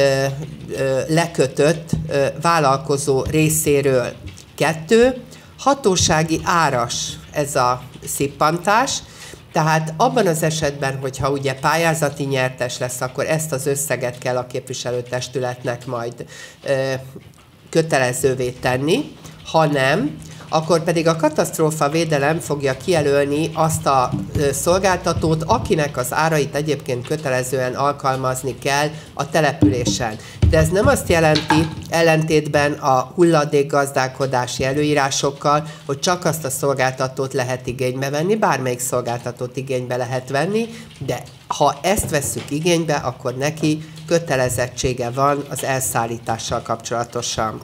lekötött vállalkozó részéről. Kettő, hatósági áras ez a szippantás, tehát abban az esetben, hogyha ugye pályázati nyertes lesz, akkor ezt az összeget kell a képviselőtestületnek majd ö, kötelezővé tenni, ha nem, akkor pedig a katasztrófavédelem fogja kijelölni azt a szolgáltatót, akinek az árait egyébként kötelezően alkalmazni kell a településen. De ez nem azt jelenti, ellentétben a hulladékgazdálkodási előírásokkal, hogy csak azt a szolgáltatót lehet igénybe venni, bármelyik szolgáltatót igénybe lehet venni, de ha ezt vesszük igénybe, akkor neki kötelezettsége van az elszállítással kapcsolatosan.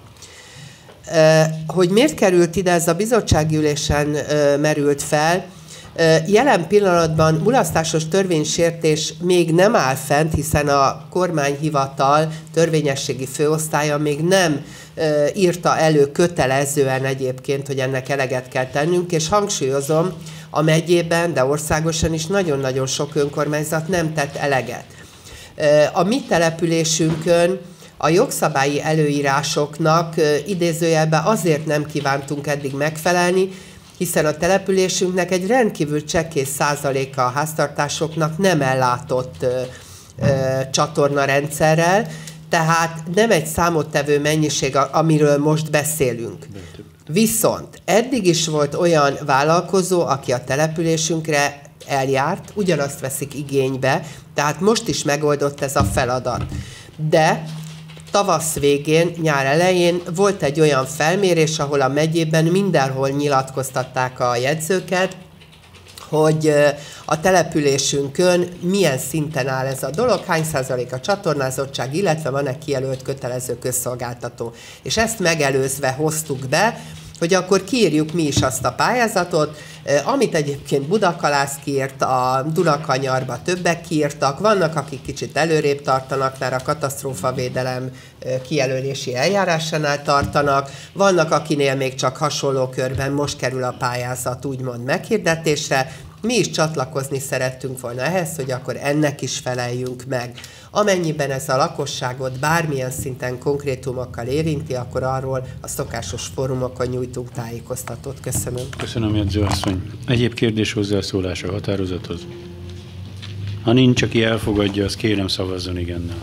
Hogy miért került ide, ez a bizottsági ülésen merült fel. Jelen pillanatban mulasztásos törvénysértés még nem áll fent, hiszen a kormányhivatal törvényességi főosztálya még nem írta elő kötelezően egyébként, hogy ennek eleget kell tennünk, és hangsúlyozom, a megyében, de országosan is nagyon-nagyon sok önkormányzat nem tett eleget. A mi településünkön a jogszabályi előírásoknak idézőjelben azért nem kívántunk eddig megfelelni, hiszen a településünknek egy rendkívül csekész százaléka a háztartásoknak nem ellátott ö, ö, csatornarendszerrel, tehát nem egy számottevő mennyiség, amiről most beszélünk. Viszont eddig is volt olyan vállalkozó, aki a településünkre eljárt, ugyanazt veszik igénybe, tehát most is megoldott ez a feladat. De tavasz végén, nyár elején volt egy olyan felmérés, ahol a megyében mindenhol nyilatkoztatták a jegyzőket, hogy a településünkön milyen szinten áll ez a dolog, hány százalék a csatornázottság, illetve van-e kijelölt kötelező közszolgáltató. És ezt megelőzve hoztuk be hogy akkor kiírjuk mi is azt a pályázatot, amit egyébként Budakalász kiírt, a Dunakanyarba többek kiírtak, vannak, akik kicsit előrébb tartanak, mert a katasztrófavédelem kijelölési eljárásánál tartanak, vannak, akinél még csak hasonló körben most kerül a pályázat úgymond meghirdetésre. Mi is csatlakozni szerettünk volna ehhez, hogy akkor ennek is feleljünk meg. Amennyiben ez a lakosságot bármilyen szinten konkrétumokkal érinti, akkor arról a szokásos fórumokon nyújtunk tájékoztatót. Köszönöm. Köszönöm, jegyzőasszony. Egyéb kérdés hozzászólás a határozathoz? Ha nincs, aki elfogadja, azt kérem szavazzon igennel.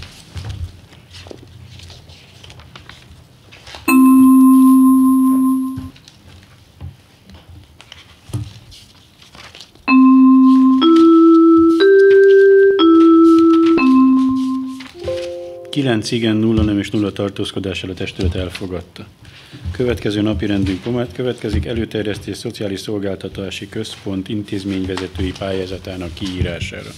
kilenc igen, nulla nem és nulla tartózkodással a testület elfogadta. Következő napi rendünk pomát következik, előterjesztés Szociális Szolgáltatási Központ intézményvezetői pályázatának kiírására.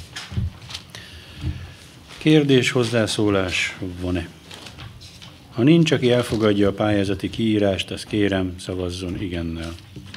Kérdés, hozzászólás van-e? Ha nincs, aki elfogadja a pályázati kiírást, azt kérem, szavazzon igennel.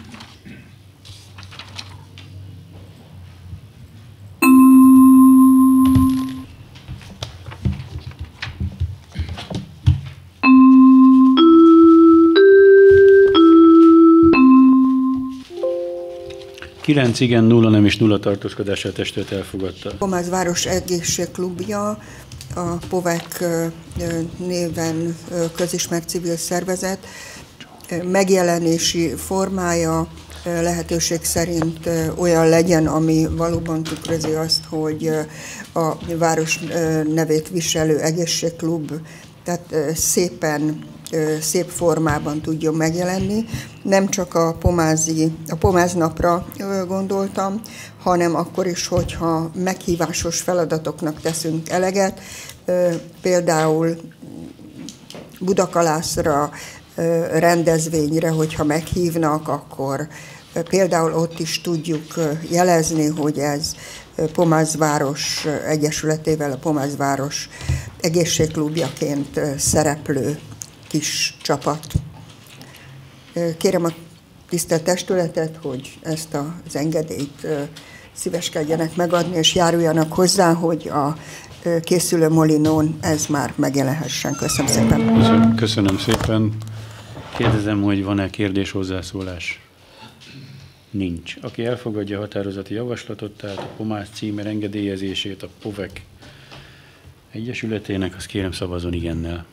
kilenc igen, nulla nem és nulla tartózkodással a testület elfogadta. Pomáz város egészségklubja, a povek néven közismert civil szervezet, megjelenési formája lehetőség szerint olyan legyen, ami valóban tükrözi azt, hogy a város nevét viselő egészségklub, tehát szépen, szép formában tudjon megjelenni. Nem csak a pomázi, a pomáz napra gondoltam, hanem akkor is, hogyha meghívásos feladatoknak teszünk eleget, például Budakalászra, rendezvényre, hogyha meghívnak, akkor például ott is tudjuk jelezni, hogy ez Pomázváros Egyesületével, a Pomázváros egészségklubjaként szereplő kis csapat. Kérem a tisztelt testületet, hogy ezt az engedélyt szíveskedjenek megadni, és járuljanak hozzá, hogy a készülő molinón ez már megjelenhessen. Köszönöm szépen. Köszönöm, köszönöm szépen. Kérdezem, hogy van-e kérdés, hozzászólás? Nincs. Aki elfogadja a határozati javaslatot, tehát a Pomáz címer engedélyezését a povek egyesületének, azt kérem szavazzon igennel.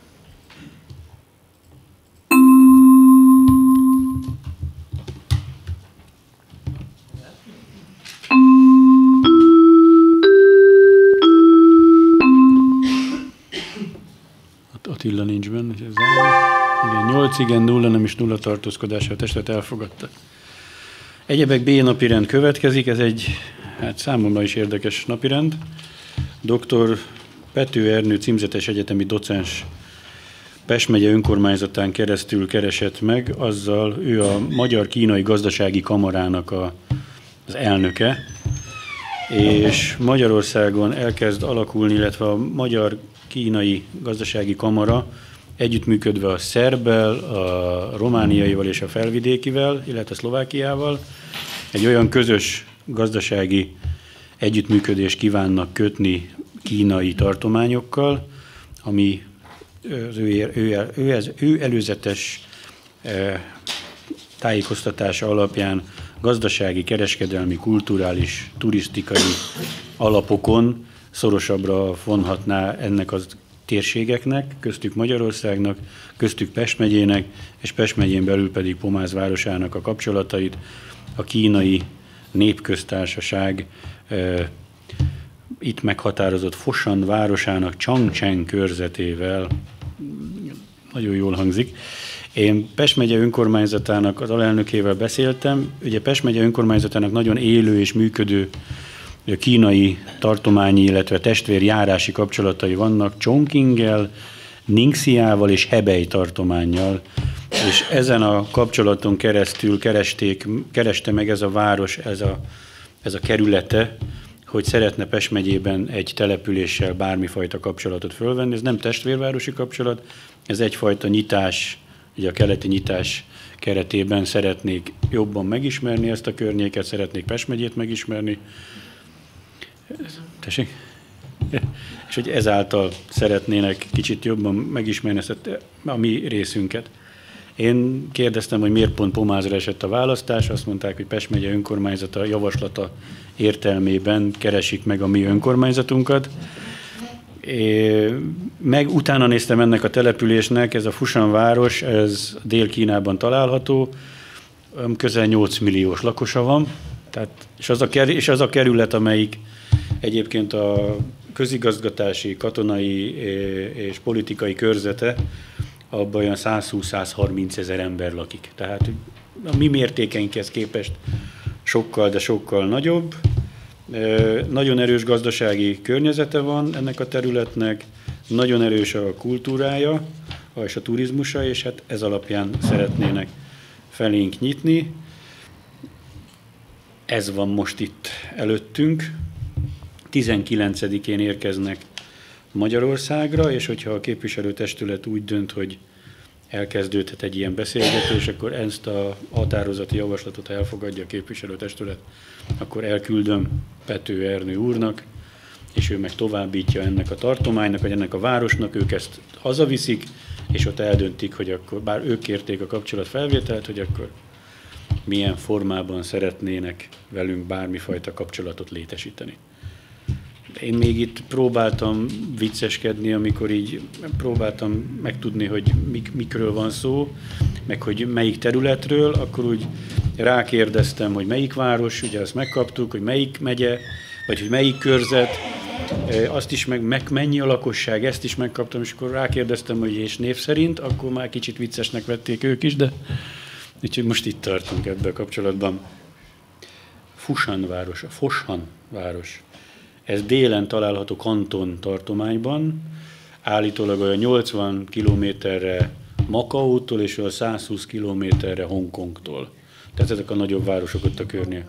Attila nincs benne, ez igen, nyolc igen, nulla nem is nulla tartózkodással a testület elfogadta. Egyebek B napirend következik, ez egy hát számomra is érdekes napirend. doktor Pető Ernő címzetes egyetemi docens Pest megye önkormányzatán keresztül keresett meg, azzal ő a Magyar-Kínai Gazdasági Kamarának a, az elnöke, és Magyarországon elkezd alakulni, illetve a Magyar-Kínai Gazdasági Kamara együttműködve a szerbbel, a romániaival és a felvidékivel, illetve a Szlovákiával egy olyan közös gazdasági együttműködést kívánnak kötni kínai tartományokkal, ami az ő, ő, ő, ő előzetes tájékoztatása alapján gazdasági, kereskedelmi, kulturális, turisztikai alapokon szorosabbra vonhatná ennek az térségeknek, köztük Magyarországnak, köztük Pest megyének, és Pest megyén belül pedig Pomáz városának a kapcsolatait a kínai népköztársaság e, itt meghatározott Foshan városának Changcheng körzetével, nagyon jól hangzik. Én Pest megye önkormányzatának az alelnökével beszéltem, ugye Pest megye önkormányzatának nagyon élő és működő kínai tartományi, illetve testvérjárási kapcsolatai vannak Chongqinggel, Ningxiával és Hebei tartománnyal, és ezen a kapcsolaton keresztül keresték, kereste meg ez a város, ez a, ez a kerülete, hogy szeretne Pest megyében egy településsel bármifajta kapcsolatot fölvenni. Ez nem testvérvárosi kapcsolat, ez egyfajta nyitás, ugye a keleti nyitás keretében szeretnék jobban megismerni ezt a környéket, szeretnék Pest megyét megismerni. Tessék? És hogy ezáltal szeretnének kicsit jobban megismerni ezt a mi részünket. Én kérdeztem, hogy miért pont Pomázra esett a választás, azt mondták, hogy Pest megye önkormányzata javaslata értelmében keresik meg a mi önkormányzatunkat. É, meg utána néztem ennek a településnek, ez a Fushan város, ez Dél-Kínában található, közel nyolc milliós lakosa van, tehát, és, az a, és az a kerület, amelyik egyébként a közigazgatási, katonai és politikai körzete, abban olyan százhúsz-százharminc ezer ember lakik. Tehát a mi mértékeinkhez képest sokkal, de sokkal nagyobb. Nagyon erős gazdasági környezete van ennek a területnek, nagyon erős a kultúrája és a turizmusa, és hát ez alapján szeretnének felénk nyitni. Ez van most itt előttünk. tizenkilencedikén érkeznek Magyarországra, és hogyha a képviselőtestület úgy dönt, hogy elkezdődhet egy ilyen beszélgetés, akkor ezt a határozati javaslatot elfogadja a képviselőtestület, akkor elküldöm Pető Ernő úrnak, és ő meg továbbítja ennek a tartománynak, vagy ennek a városnak, ők ezt hazaviszik, és ott eldöntik, hogy akkor, bár ők kérték a kapcsolatfelvételt, hogy akkor milyen formában szeretnének velünk bármifajta kapcsolatot létesíteni. Én még itt próbáltam vicceskedni, amikor így próbáltam megtudni, hogy mik, mikről van szó, meg hogy melyik területről, akkor úgy rákérdeztem, hogy melyik város, ugye azt megkaptuk, hogy melyik megye, vagy hogy melyik körzet, azt is meg, meg mennyi a lakosság, ezt is megkaptam, és akkor rákérdeztem, hogy és név szerint, akkor már kicsit viccesnek vették ők is, de úgyhogy most itt tartunk ebben a kapcsolatban. Fushan város, a Foshan város. Ez délen található Kanton tartományban, állítólag olyan nyolcvan kilométerre Makaótól és olyan százhúsz kilométerre Hongkongtól. Tehát ezek a nagyobb városok ott a környék.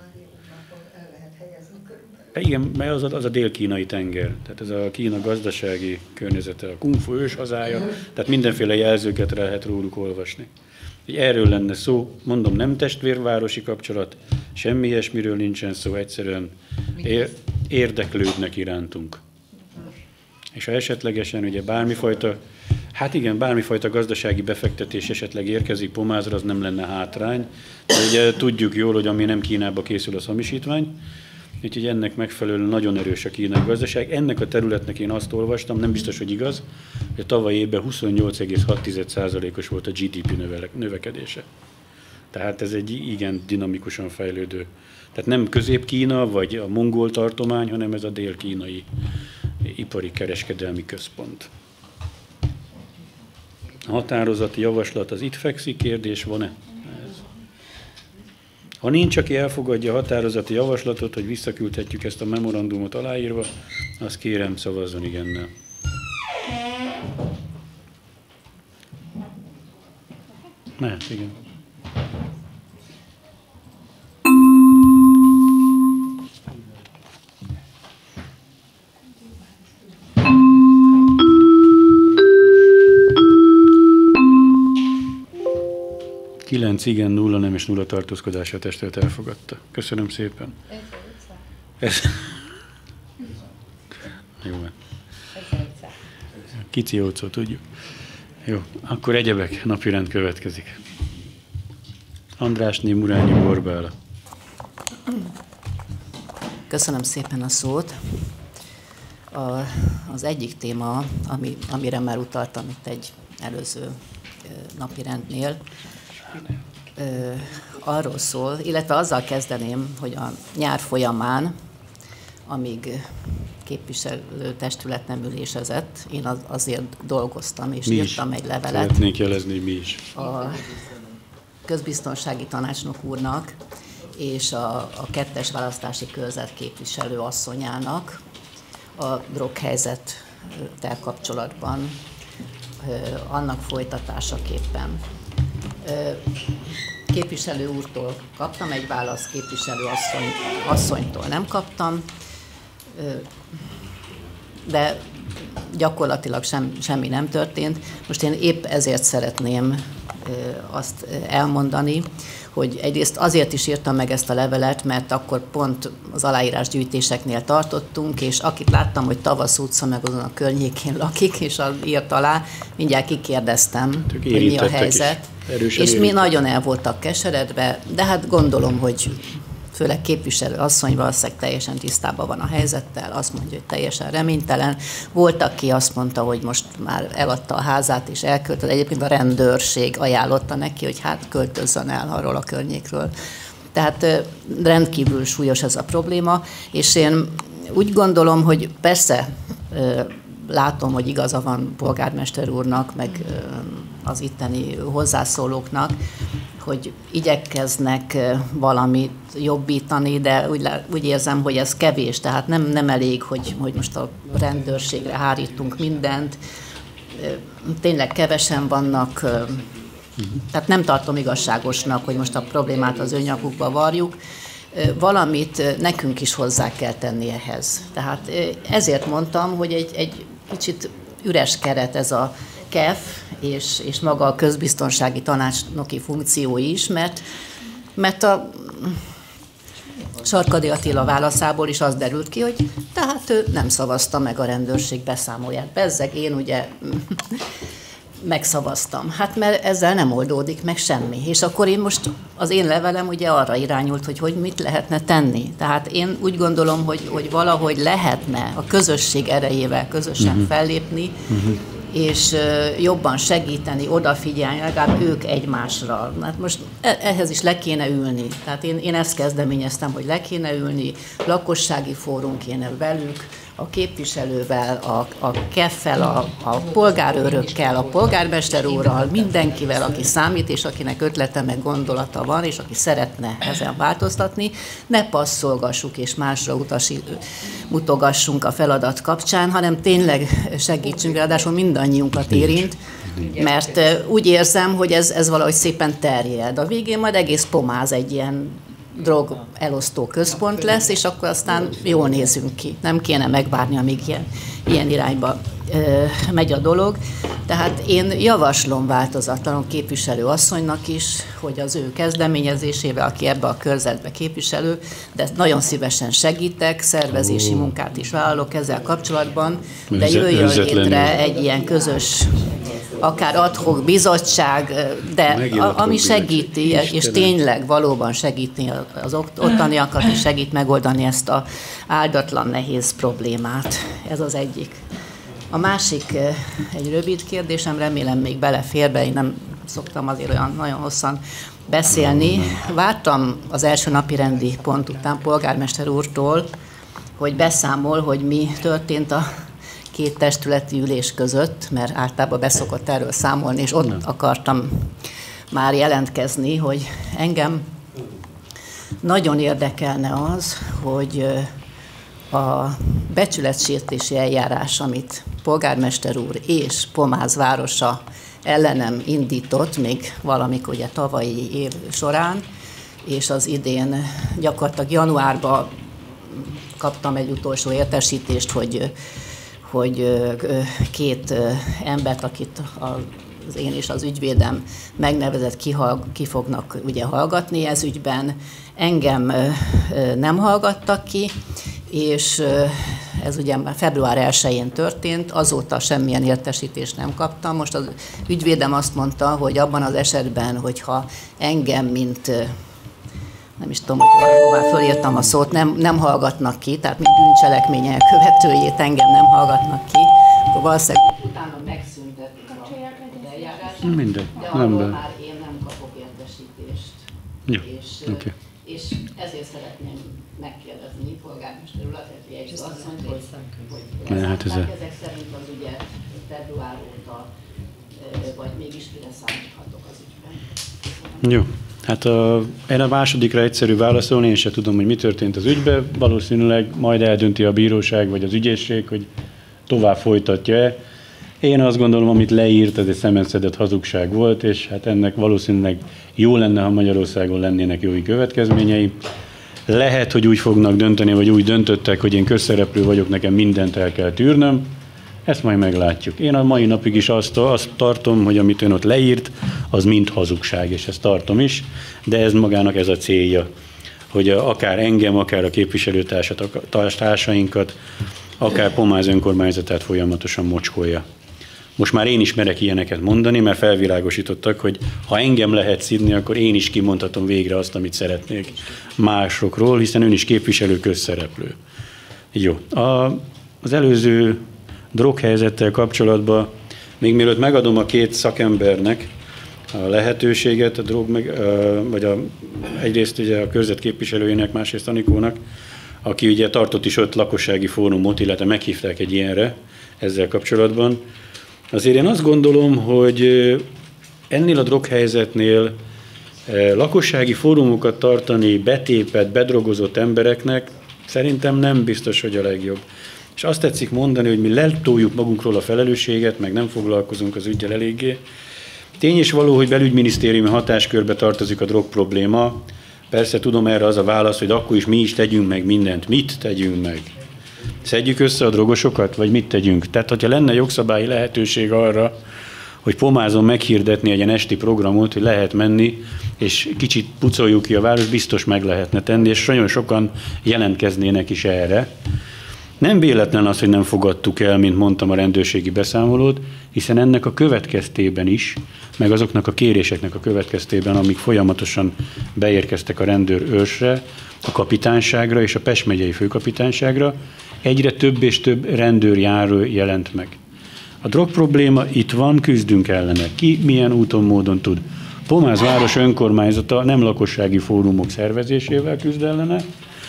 Igen, mert az a, az a dél-kínai tenger, tehát ez a Kína gazdasági környezete, a kung fu ős hazája, tehát mindenféle jelzőket lehet róluk olvasni. Erről lenne szó, mondom, nem testvérvárosi kapcsolat, semmi ilyesmiről nincsen szó, egyszerűen ér, érdeklődnek irántunk. És ha esetlegesen ugye bármifajta, hát igen, bármifajta gazdasági befektetés esetleg érkezik Pomázra, az nem lenne hátrány, de ugye tudjuk jól, hogy ami nem Kínába készül, az hamisítvány, úgyhogy ennek megfelelően nagyon erős a kínai gazdaság. Ennek a területnek én azt olvastam, nem biztos, hogy igaz, hogy a tavalyi évben huszonnyolc egész hat százalékos volt a gé dé pé növekedése. Tehát ez egy igen dinamikusan fejlődő. Tehát nem Közép-Kína vagy a mongol tartomány, hanem ez a dél-kínai ipari kereskedelmi központ. A határozati javaslat az itt fekszik, kérdés van-e? Ha nincs, aki elfogadja a határozati javaslatot, hogy visszaküldhetjük ezt a memorandumot aláírva, azt kérem, szavazzon igennel. Mehet, igen. kilenc igen, nulla nem és nulla tartózkodás a testület elfogadta. Köszönöm szépen. Ez... Jó. Kici jócó, tudjuk. Jó, akkor egyebek, napirend következik. Andrásné, Murányi, Borbála. Köszönöm szépen a szót. A, az egyik téma, ami, amire már utaltam itt egy előző napirendnél, Ö, arról szól, illetve azzal kezdeném, hogy a nyár folyamán, amíg képviselőtestület nem ülésezett, én az, azért dolgoztam, és mi írtam egy levelet. Szeretnék jelezni, mi is. A közbiztonsági tanácsnok úrnak és a, a kettes választási körzet képviselő asszonyának a droghelyzettel kapcsolatban, ö, annak folytatásaképpen. Képviselő úrtól kaptam egy választ, képviselő asszony, asszonytól nem kaptam, de gyakorlatilag sem, semmi nem történt. Most én épp ezért szeretném azt elmondani, hogy egyrészt azért is írtam meg ezt a levelet, mert akkor pont az aláírásgyűjtéseknél tartottunk, és akit láttam, hogy Tavasz utca meg azon a környékén lakik, és írt alá, mindjárt kikérdeztem, hogy mi a helyzet. És mi nagyon el voltak keseredve, de hát gondolom, hogy főleg képviselő asszony valószínűleg teljesen tisztában van a helyzettel, azt mondja, hogy teljesen reménytelen. Volt, aki azt mondta, hogy most már eladta a házát és elköltött. Egyébként a rendőrség ajánlotta neki, hogy hát költözzön el arról a környékről. Tehát rendkívül súlyos ez a probléma, és én úgy gondolom, hogy persze látom, hogy igaza van polgármester úrnak, meg az itteni hozzászólóknak, hogy igyekeznek valamit jobbítani, de úgy, úgy érzem, hogy ez kevés, tehát nem, nem elég, hogy, hogy most a rendőrségre hárítunk mindent. Tényleg kevesen vannak, tehát nem tartom igazságosnak, hogy most a problémát az ő nyakukba varjuk. Valamit nekünk is hozzá kell tenni ehhez. Tehát ezért mondtam, hogy egy, egy kicsit üres keret ez a ká e ef, és, és maga a közbiztonsági tanácsnoki funkció is, mert, mert a Sarkady Attila válaszából is az derült ki, hogy tehát ő nem szavazta meg a rendőrség beszámolóját. Bezzeg én ugye megszavaztam. Hát mert ezzel nem oldódik meg semmi. És akkor én most, az én levelem ugye arra irányult, hogy, hogy mit lehetne tenni. Tehát én úgy gondolom, hogy, hogy valahogy lehetne a közösség erejével közösen uh-huh. fellépni, uh-huh. és jobban segíteni, odafigyelni, legalább ők egymásra. Hát most ehhez is le kéne ülni. Tehát én, én ezt kezdeményeztem, hogy le kéne ülni, lakossági fórum kéne velük, a képviselővel, a, a ká e ef-fel, a, a polgárőrökkel, a polgármester úrral, mindenkivel, aki számít, és akinek ötlete meg gondolata van, és aki szeretne ezen változtatni, ne passzolgassuk és másra utasi, mutogassunk a feladat kapcsán, hanem tényleg segítsünk, ráadásul mindannyiunkat érint, mert úgy érzem, hogy ez, ez valahogy szépen terjed. A végén majd egész Pomáz egy ilyen drog elosztó központ lesz, és akkor aztán jól nézünk ki. Nem kéne megvárni, amíg ilyen, ilyen irányba ö, megy a dolog. Tehát én javaslom változatlanul képviselő asszonynak is, hogy az ő kezdeményezésével, aki ebbe a körzetbe képviselő, de nagyon szívesen segítek, szervezési munkát is vállalok ezzel kapcsolatban, de jöjjön létre egy ilyen közös, akár ad hoc bizottság, de a, ami segíti, és tényleg valóban segíti az ottaniakat, és segít megoldani ezt a áldatlan nehéz problémát. Ez az egyik. A másik egy rövid kérdésem, remélem még belefér be, én nem szoktam azért olyan nagyon hosszan beszélni. Vártam az első napi rendi pont után polgármester úrtól, hogy beszámol, hogy mi történt a két testületi ülés között, mert általában beszokott erről számolni, és ott akartam már jelentkezni, hogy engem nagyon érdekelne az, hogy a becsületsértési eljárás, amit polgármester úr és Pomáz városa ellenem indított, még valamikor ugye tavalyi év során, és az idén gyakorlatilag januárban kaptam egy utolsó értesítést, hogy, hogy két embert, akit az én és az ügyvédem megnevezett, ki fognak ugye hallgatni ez ügyben. Engem nem hallgattak ki, és ez ugye már február elsején történt, azóta semmilyen értesítést nem kaptam. Most az ügyvédem azt mondta, hogy abban az esetben, hogyha engem, mint nem is tudom, hogy hová fölírtam a szót, nem, nem hallgatnak ki, tehát mint bűncselekmény elkövetőjét engem nem hallgatnak ki, akkor valószínűleg utána megszüntetik az eljárást, Mindegy, de arról nem már én nem kapok értesítést. Jó, és, okay. és ezért szeretném megkérdezni polgármester urat, hogy egy asszonyt, hogy, hogy hát ez ezek szerint az ugye február óta, vagy mégis mire számíthatok az ügyben. Jó. Hát a, én a másodikra egyszerű válaszolni, én sem tudom, hogy mi történt az ügyben. Valószínűleg majd eldönti a bíróság vagy az ügyészség, hogy tovább folytatja-e. Én azt gondolom, amit leírt, ez egy szemenszedett hazugság volt, és hát ennek valószínűleg jó lenne, ha Magyarországon lennének jogi következményei. Lehet, hogy úgy fognak dönteni, vagy úgy döntöttek, hogy én közszereplő vagyok, nekem mindent el kell tűrnöm. Ezt majd meglátjuk. Én a mai napig is azt, azt tartom, hogy amit ön ott leírt, az mind hazugság, és ezt tartom is, de ez magának ez a célja, hogy akár engem, akár a képviselőtársainkat, akár Pomáz önkormányzatát folyamatosan mocskolja. Most már én is merek ilyeneket mondani, mert felvilágosítottak, hogy ha engem lehet szidni, akkor én is kimondhatom végre azt, amit szeretnék másokról, hiszen ön is képviselő, közszereplő. Jó. A, az előző droghelyzettel kapcsolatban, még mielőtt megadom a két szakembernek a lehetőséget, a drog meg, vagy a, egyrészt ugye a körzet képviselőjének, másrészt Anikónak, aki ugye tartott is ott lakossági fórumot, illetve meghívták egy ilyenre ezzel kapcsolatban. Azért én azt gondolom, hogy ennél a droghelyzetnél lakossági fórumokat tartani betépett, bedrogozott embereknek szerintem nem biztos, hogy a legjobb. És azt tetszik mondani, hogy mi letoljuk magunkról a felelősséget, meg nem foglalkozunk az üggyel eléggé. Tény és való, hogy belügyminisztériumi hatáskörbe tartozik a drog probléma. Persze tudom erre az a válasz, hogy akkor is mi is tegyünk meg mindent. Mit tegyünk meg? Szedjük össze a drogosokat, vagy mit tegyünk? Tehát, hogyha lenne jogszabályi lehetőség arra, hogy Pomázon meghirdetni egy ilyen esti programot, hogy lehet menni, és kicsit pucoljuk ki a város, biztos meg lehetne tenni, és nagyon sokan jelentkeznének is erre. Nem véletlen az, hogy nem fogadtuk el, mint mondtam, a rendőrségi beszámolót, hiszen ennek a következtében is, meg azoknak a kéréseknek a következtében, amik folyamatosan beérkeztek a rendőrőrsre, a kapitányságra és a Pest megyei főkapitányságra, egyre több és több rendőrjáró jelent meg. A drog probléma itt van, küzdünk ellene. Ki milyen úton, módon tud. Pomáz város önkormányzata nem lakossági fórumok szervezésével küzd ellene,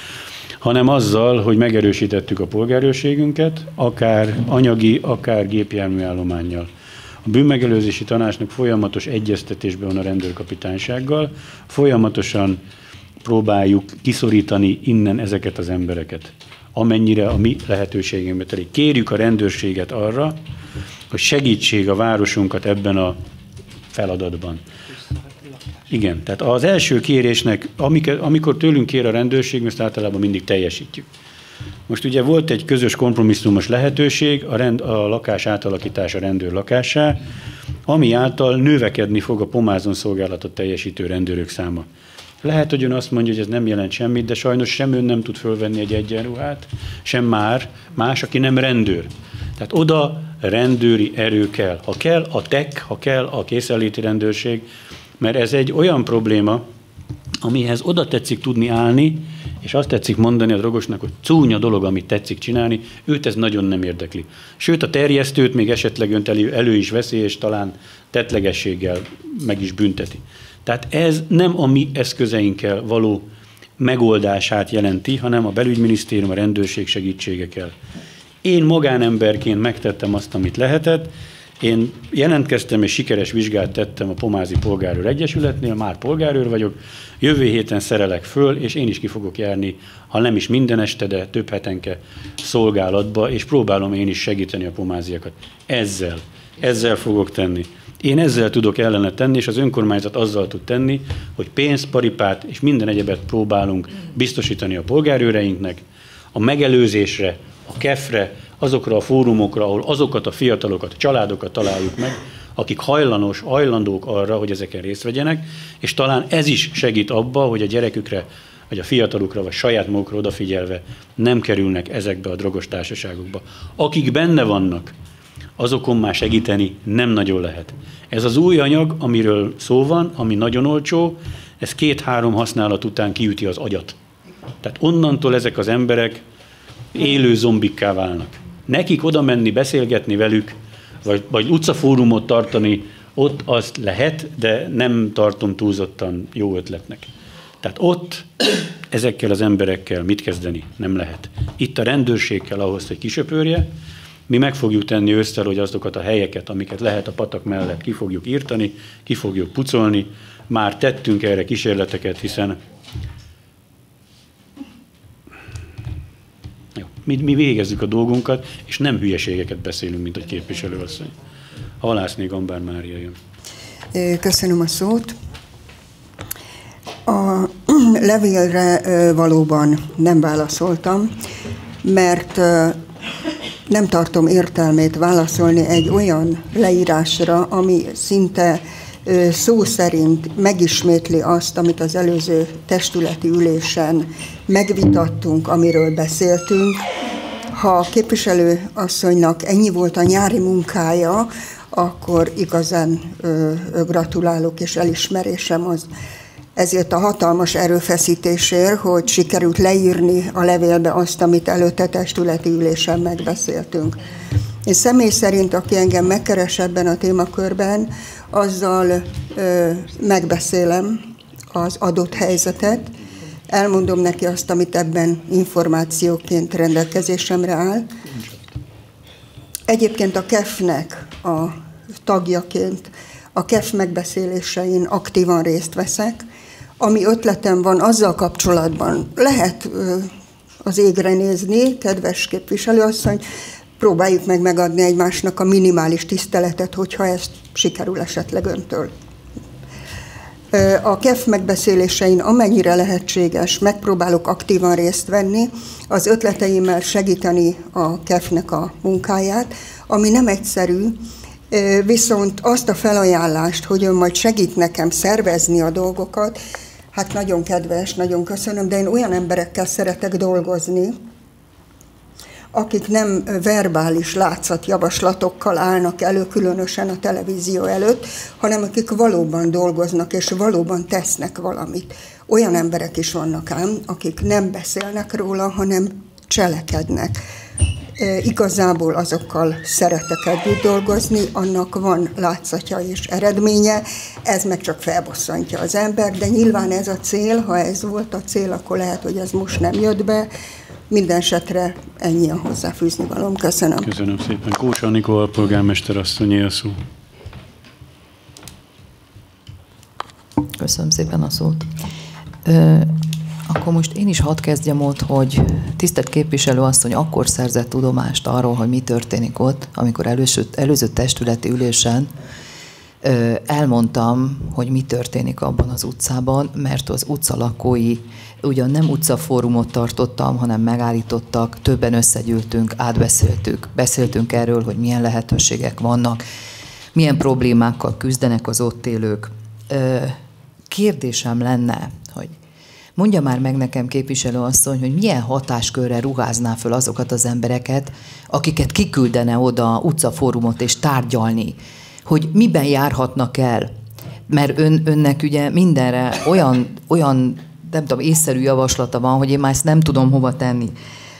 hanem azzal, hogy megerősítettük a polgárőrségünket, akár anyagi, akár gépjárműállománnyal. A bűnmegelőzési tanácsnak folyamatos egyeztetésben van a rendőrkapitánysággal, folyamatosan próbáljuk kiszorítani innen ezeket az embereket, amennyire a mi lehetőségünkbe telik. Kérjük a rendőrséget arra, hogy segítség a városunkat ebben a feladatban. Igen, tehát az első kérésnek, amikor tőlünk kér a rendőrség, mi ezt általában mindig teljesítjük. Most ugye volt egy közös kompromisszumos lehetőség, a, rend, a lakás átalakítása rendőr lakásá, ami által növekedni fog a Pomázon szolgálatot teljesítő rendőrök száma. Lehet, hogy ön azt mondja, hogy ez nem jelent semmit, de sajnos sem ön nem tud fölvenni egy egyenruhát, sem már más, aki nem rendőr. Tehát oda rendőri erő kell. Ha kell a tek, ha kell a készenléti rendőrség, mert ez egy olyan probléma, amihez oda tetszik tudni állni, és azt tetszik mondani a drogosnak, hogy csúnya dolog, amit tetszik csinálni, őt ez nagyon nem érdekli. Sőt, a terjesztőt még esetleg önt elő, elő is veszi, és talán tettlegességgel meg is bünteti. Tehát ez nem a mi eszközeinkkel való megoldását jelenti, hanem a belügyminisztérium, a rendőrség segítsége kell. Én magánemberként megtettem azt, amit lehetett. Én jelentkeztem és sikeres vizsgát tettem a Pomázi Polgárőr Egyesületnél, már polgárőr vagyok, jövő héten szerelek föl, és én is ki fogok járni, ha nem is minden este, de több hetenke szolgálatba, és próbálom én is segíteni a pomáziakat. Ezzel, ezzel fogok tenni. Én ezzel tudok ellene tenni, és az önkormányzat azzal tud tenni, hogy pénzt, paripát és minden egyebet próbálunk biztosítani a polgárőreinknek, a megelőzésre, a kefre, azokra a fórumokra, ahol azokat a fiatalokat, a családokat találjuk meg, akik hajlanos, hajlandók arra, hogy ezeken részt vegyenek, és talán ez is segít abba, hogy a gyerekükre, vagy a fiatalukra, vagy saját magukra odafigyelve nem kerülnek ezekbe a drogos társaságokba. Akik benne vannak, azokon már segíteni nem nagyon lehet. Ez az új anyag, amiről szó van, ami nagyon olcsó, ez két-három használat után kiüti az agyat. Tehát onnantól ezek az emberek élő zombikká válnak. Nekik oda menni, beszélgetni velük, vagy, vagy utcafórumot tartani, ott azt lehet, de nem tartom túlzottan jó ötletnek. Tehát ott ezekkel az emberekkel mit kezdeni nem lehet. Itt a rendőrség kell ahhoz, hogy kisöpörje, mi meg fogjuk tenni ősszel, hogy azokat a helyeket, amiket lehet a patak mellett, ki fogjuk írtani, ki fogjuk pucolni. Már tettünk erre kísérleteket, hiszen jó, mi, mi végezzük a dolgunkat, és nem hülyeségeket beszélünk, mint a képviselőasszony. Halászné Gambár Mária jön. Köszönöm a szót. A levélre valóban nem válaszoltam, mert nem tartom értelmét válaszolni egy olyan leírásra, ami szinte szó szerint megismétli azt, amit az előző testületi ülésen megvitattunk, amiről beszéltünk. Ha a képviselő asszonynak ennyi volt a nyári munkája, akkor igazán ö, ö, gratulálok, és elismerésem az ezért a hatalmas erőfeszítésért, hogy sikerült leírni a levélbe azt, amit előtte testületi ülésen megbeszéltünk. Én személy szerint, aki engem megkeres ebben a témakörben, azzal ö, megbeszélem az adott helyzetet, elmondom neki azt, amit ebben információként rendelkezésemre áll. Egyébként a KEF-nek a tagjaként a KEF megbeszélésein aktívan részt veszek. Ami ötletem van azzal kapcsolatban, lehet ö, az égre nézni, kedves képviselőasszony, próbáljuk meg megadni egymásnak a minimális tiszteletet, hogyha ezt sikerül esetleg öntől. A KEF megbeszélésein amennyire lehetséges, megpróbálok aktívan részt venni, az ötleteimmel segíteni a KEF-nek a munkáját, ami nem egyszerű, viszont azt a felajánlást, hogy ön majd segít nekem szervezni a dolgokat, hát nagyon kedves, nagyon köszönöm, de én olyan emberekkel szeretek dolgozni, akik nem verbális látszatjavaslatokkal állnak elő, különösen a televízió előtt, hanem akik valóban dolgoznak és valóban tesznek valamit. Olyan emberek is vannak ám, akik nem beszélnek róla, hanem cselekednek. E, igazából azokkal szeretek együtt dolgozni, annak van látszatja és eredménye, ez meg csak felbosszantja az ember, de nyilván ez a cél, ha ez volt a cél, akkor lehet, hogy ez most nem jött be. Minden esetre ennyi a hozzáfűzni valóm. Köszönöm. Köszönöm szépen. Kósa Anikó alpolgármester asszonyé a szó. Köszönöm szépen a szót. Ö, akkor most én is hadd kezdjem ott, hogy tisztelt képviselő asszony akkor szerzett tudomást arról, hogy mi történik ott, amikor előző, előző testületi ülésen ö, elmondtam, hogy mi történik abban az utcában, mert az utca lakói ugyan nem utcafórumot tartottam, hanem megállítottak, többen összegyűltünk, átbeszéltük, beszéltünk erről, hogy milyen lehetőségek vannak, milyen problémákkal küzdenek az ott élők. Kérdésem lenne, hogy mondja már meg nekem, képviselőasszony, hogy milyen hatáskörre ruházná föl azokat az embereket, akiket kiküldene oda utcafórumot és tárgyalni, hogy miben járhatnak el. Mert ön, önnek ugye mindenre olyan, olyan nem tudom, észszerű javaslata van, hogy én már ezt nem tudom hova tenni.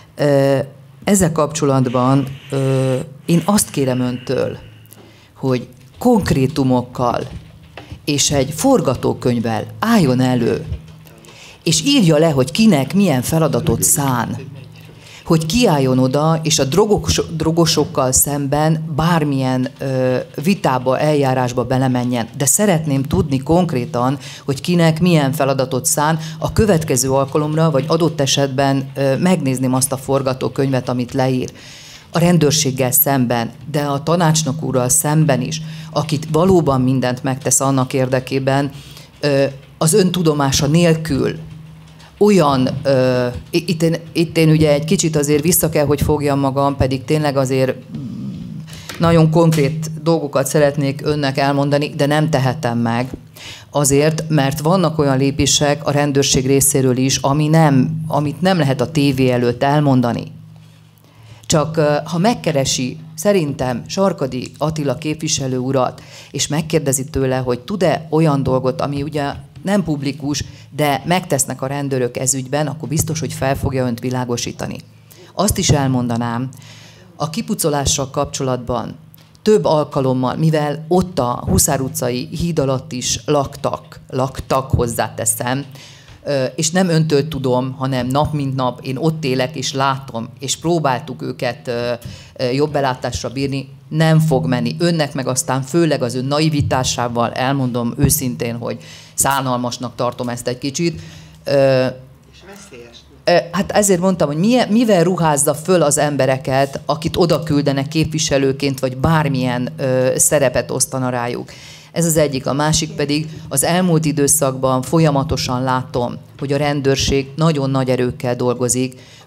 Ezzel kapcsolatban én azt kérem öntől, hogy konkrétumokkal és egy forgatókönyvvel álljon elő, és írja le, hogy kinek milyen feladatot szán, hogy kiálljon oda, és a drogos, drogosokkal szemben bármilyen ö, vitába, eljárásba belemenjen. De szeretném tudni konkrétan, hogy kinek milyen feladatot szán a következő alkalomra, vagy adott esetben ö, megnézném azt a forgatókönyvet, amit leír. A rendőrséggel szemben, de a tanácsnok úrral szemben is, akit valóban mindent megtesz annak érdekében, ö, az öntudomása nélkül, olyan, uh, itt, én, itt én ugye egy kicsit azért vissza kell, hogy fogjam magam, pedig tényleg azért nagyon konkrét dolgokat szeretnék önnek elmondani, de nem tehetem meg. Azért, mert vannak olyan lépések a rendőrség részéről is, ami nem, amit nem lehet a tévé előtt elmondani. Csak uh, ha megkeresi szerintem Sarkadi Attila képviselő urat, és megkérdezi tőle, hogy tud-e olyan dolgot, ami ugye nem publikus, de megtesznek a rendőrök ez ügyben, akkor biztos, hogy fel fogja önt világosítani. Azt is elmondanám, a kipucolással kapcsolatban több alkalommal, mivel ott a Huszár utcai híd alatt is laktak, laktak, hozzáteszem, és nem öntől tudom, hanem nap mint nap én ott élek és látom, és próbáltuk őket jobb belátásra bírni, nem fog menni. Önnek meg aztán főleg az ön naivitásával elmondom őszintén, hogy szánalmasnak tartom ezt egy kicsit. És veszélyes. Hát ezért mondtam, hogy milyen, mivel ruházza föl az embereket, akit oda küldenek képviselőként, vagy bármilyen ö, szerepet osztana rájuk. Ez az egyik. A másik pedig az elmúlt időszakban folyamatosan látom, hogy a rendőrség nagyon nagy erőkkel dolgozik,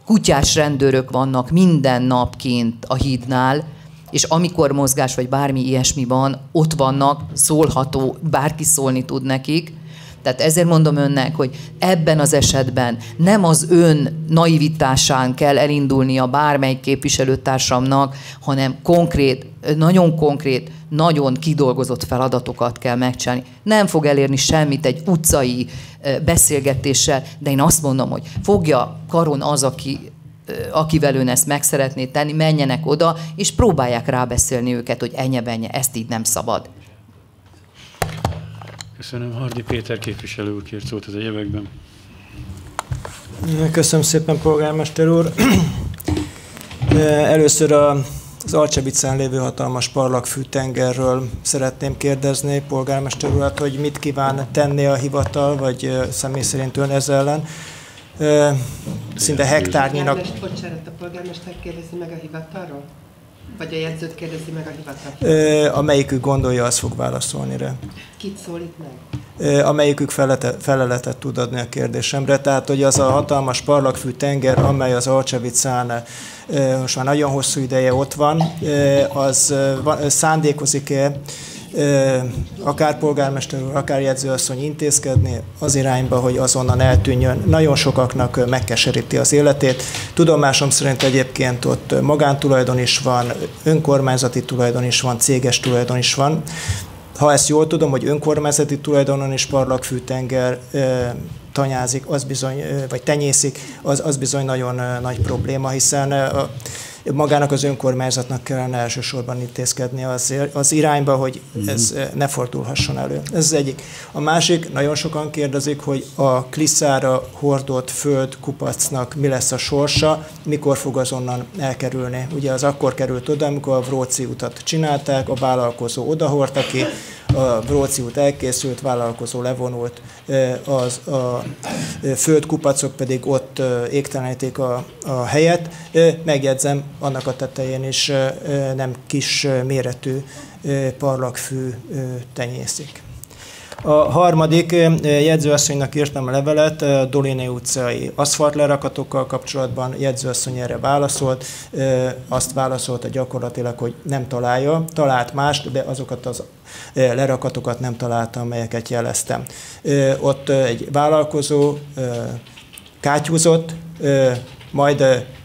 kutyás rendőrök vannak minden nap kint a hídnál, és amikor mozgás vagy bármi ilyesmi van, ott vannak, szólható, bárki szólni tud nekik. Tehát ezért mondom önnek, hogy ebben az esetben nem az ön naivitásán kell elindulnia bármelyik képviselőtársamnak, hanem konkrét, nagyon konkrét, nagyon kidolgozott feladatokat kell megcsinálni. Nem fog elérni semmit egy utcai beszélgetéssel, de én azt mondom, hogy fogja karon az, aki, akivel ön ezt meg szeretné tenni, menjenek oda, és próbálják rábeszélni őket, hogy ennyi-bennyi, ezt így nem szabad. Köszönöm. Hardy Péter képviselő úr kért szót az egyebekben. Köszönöm szépen, polgármester úr. Először az Alcsebicán lévő hatalmas parlagfűtengerről szeretném kérdezni polgármester urat, hogy mit kíván tenni a hivatal, vagy személy szerint ön ez ellen. Szinte hektárnyinak... Bocsánat, a polgármester kérdezi meg a hivatalról? Vagy a jegyzőt kérdezi meg a hivatal? Amelyikük gondolja, az fog válaszolni rá. Kit szólít meg? Amelyikük feleletet tud adni a kérdésemre. Tehát, hogy az a hatalmas parlagfű tenger, amely az Alcsebicán most már nagyon hosszú ideje ott van, az szándékozik-e akár polgármester úr, akár jegyzőasszony intézkedni az irányba, hogy azonnal eltűnjön. Nagyon sokaknak megkeseríti az életét. Tudomásom szerint egyébként ott magántulajdon is van, önkormányzati tulajdon is van, céges tulajdon is van. Ha ezt jól tudom, hogy önkormányzati tulajdonon is parlagfűtenger tanyázik, az bizony, vagy tenyészik, az, az bizony nagyon nagy probléma, hiszen a, magának az önkormányzatnak kellene elsősorban intézkedni az, az irányba, hogy ez ne fordulhasson elő. Ez az egyik. A másik, nagyon sokan kérdezik, hogy a Klisszára hordolt földkupacnak mi lesz a sorsa, mikor fog azonnan elkerülni. Ugye az akkor került oda, amikor a Vróczi utat csinálták, a vállalkozó odahordta ki, a Vróczi út elkészült, vállalkozó levonult, az, a földkupacok pedig ott égteleníték a, a helyet. Megjegyzem, annak a tetején is nem kis méretű parlagfű tenyészik. A harmadik, jegyzőasszonynak írtam a levelet a Dolini utcai aszfaltlerakatokkal kapcsolatban, jegyzőasszony erre válaszolt, azt válaszolta gyakorlatilag, hogy nem találja, talált mást, de azokat az lerakatokat nem találta, amelyeket jeleztem. Ott egy vállalkozó kátyúzott, majd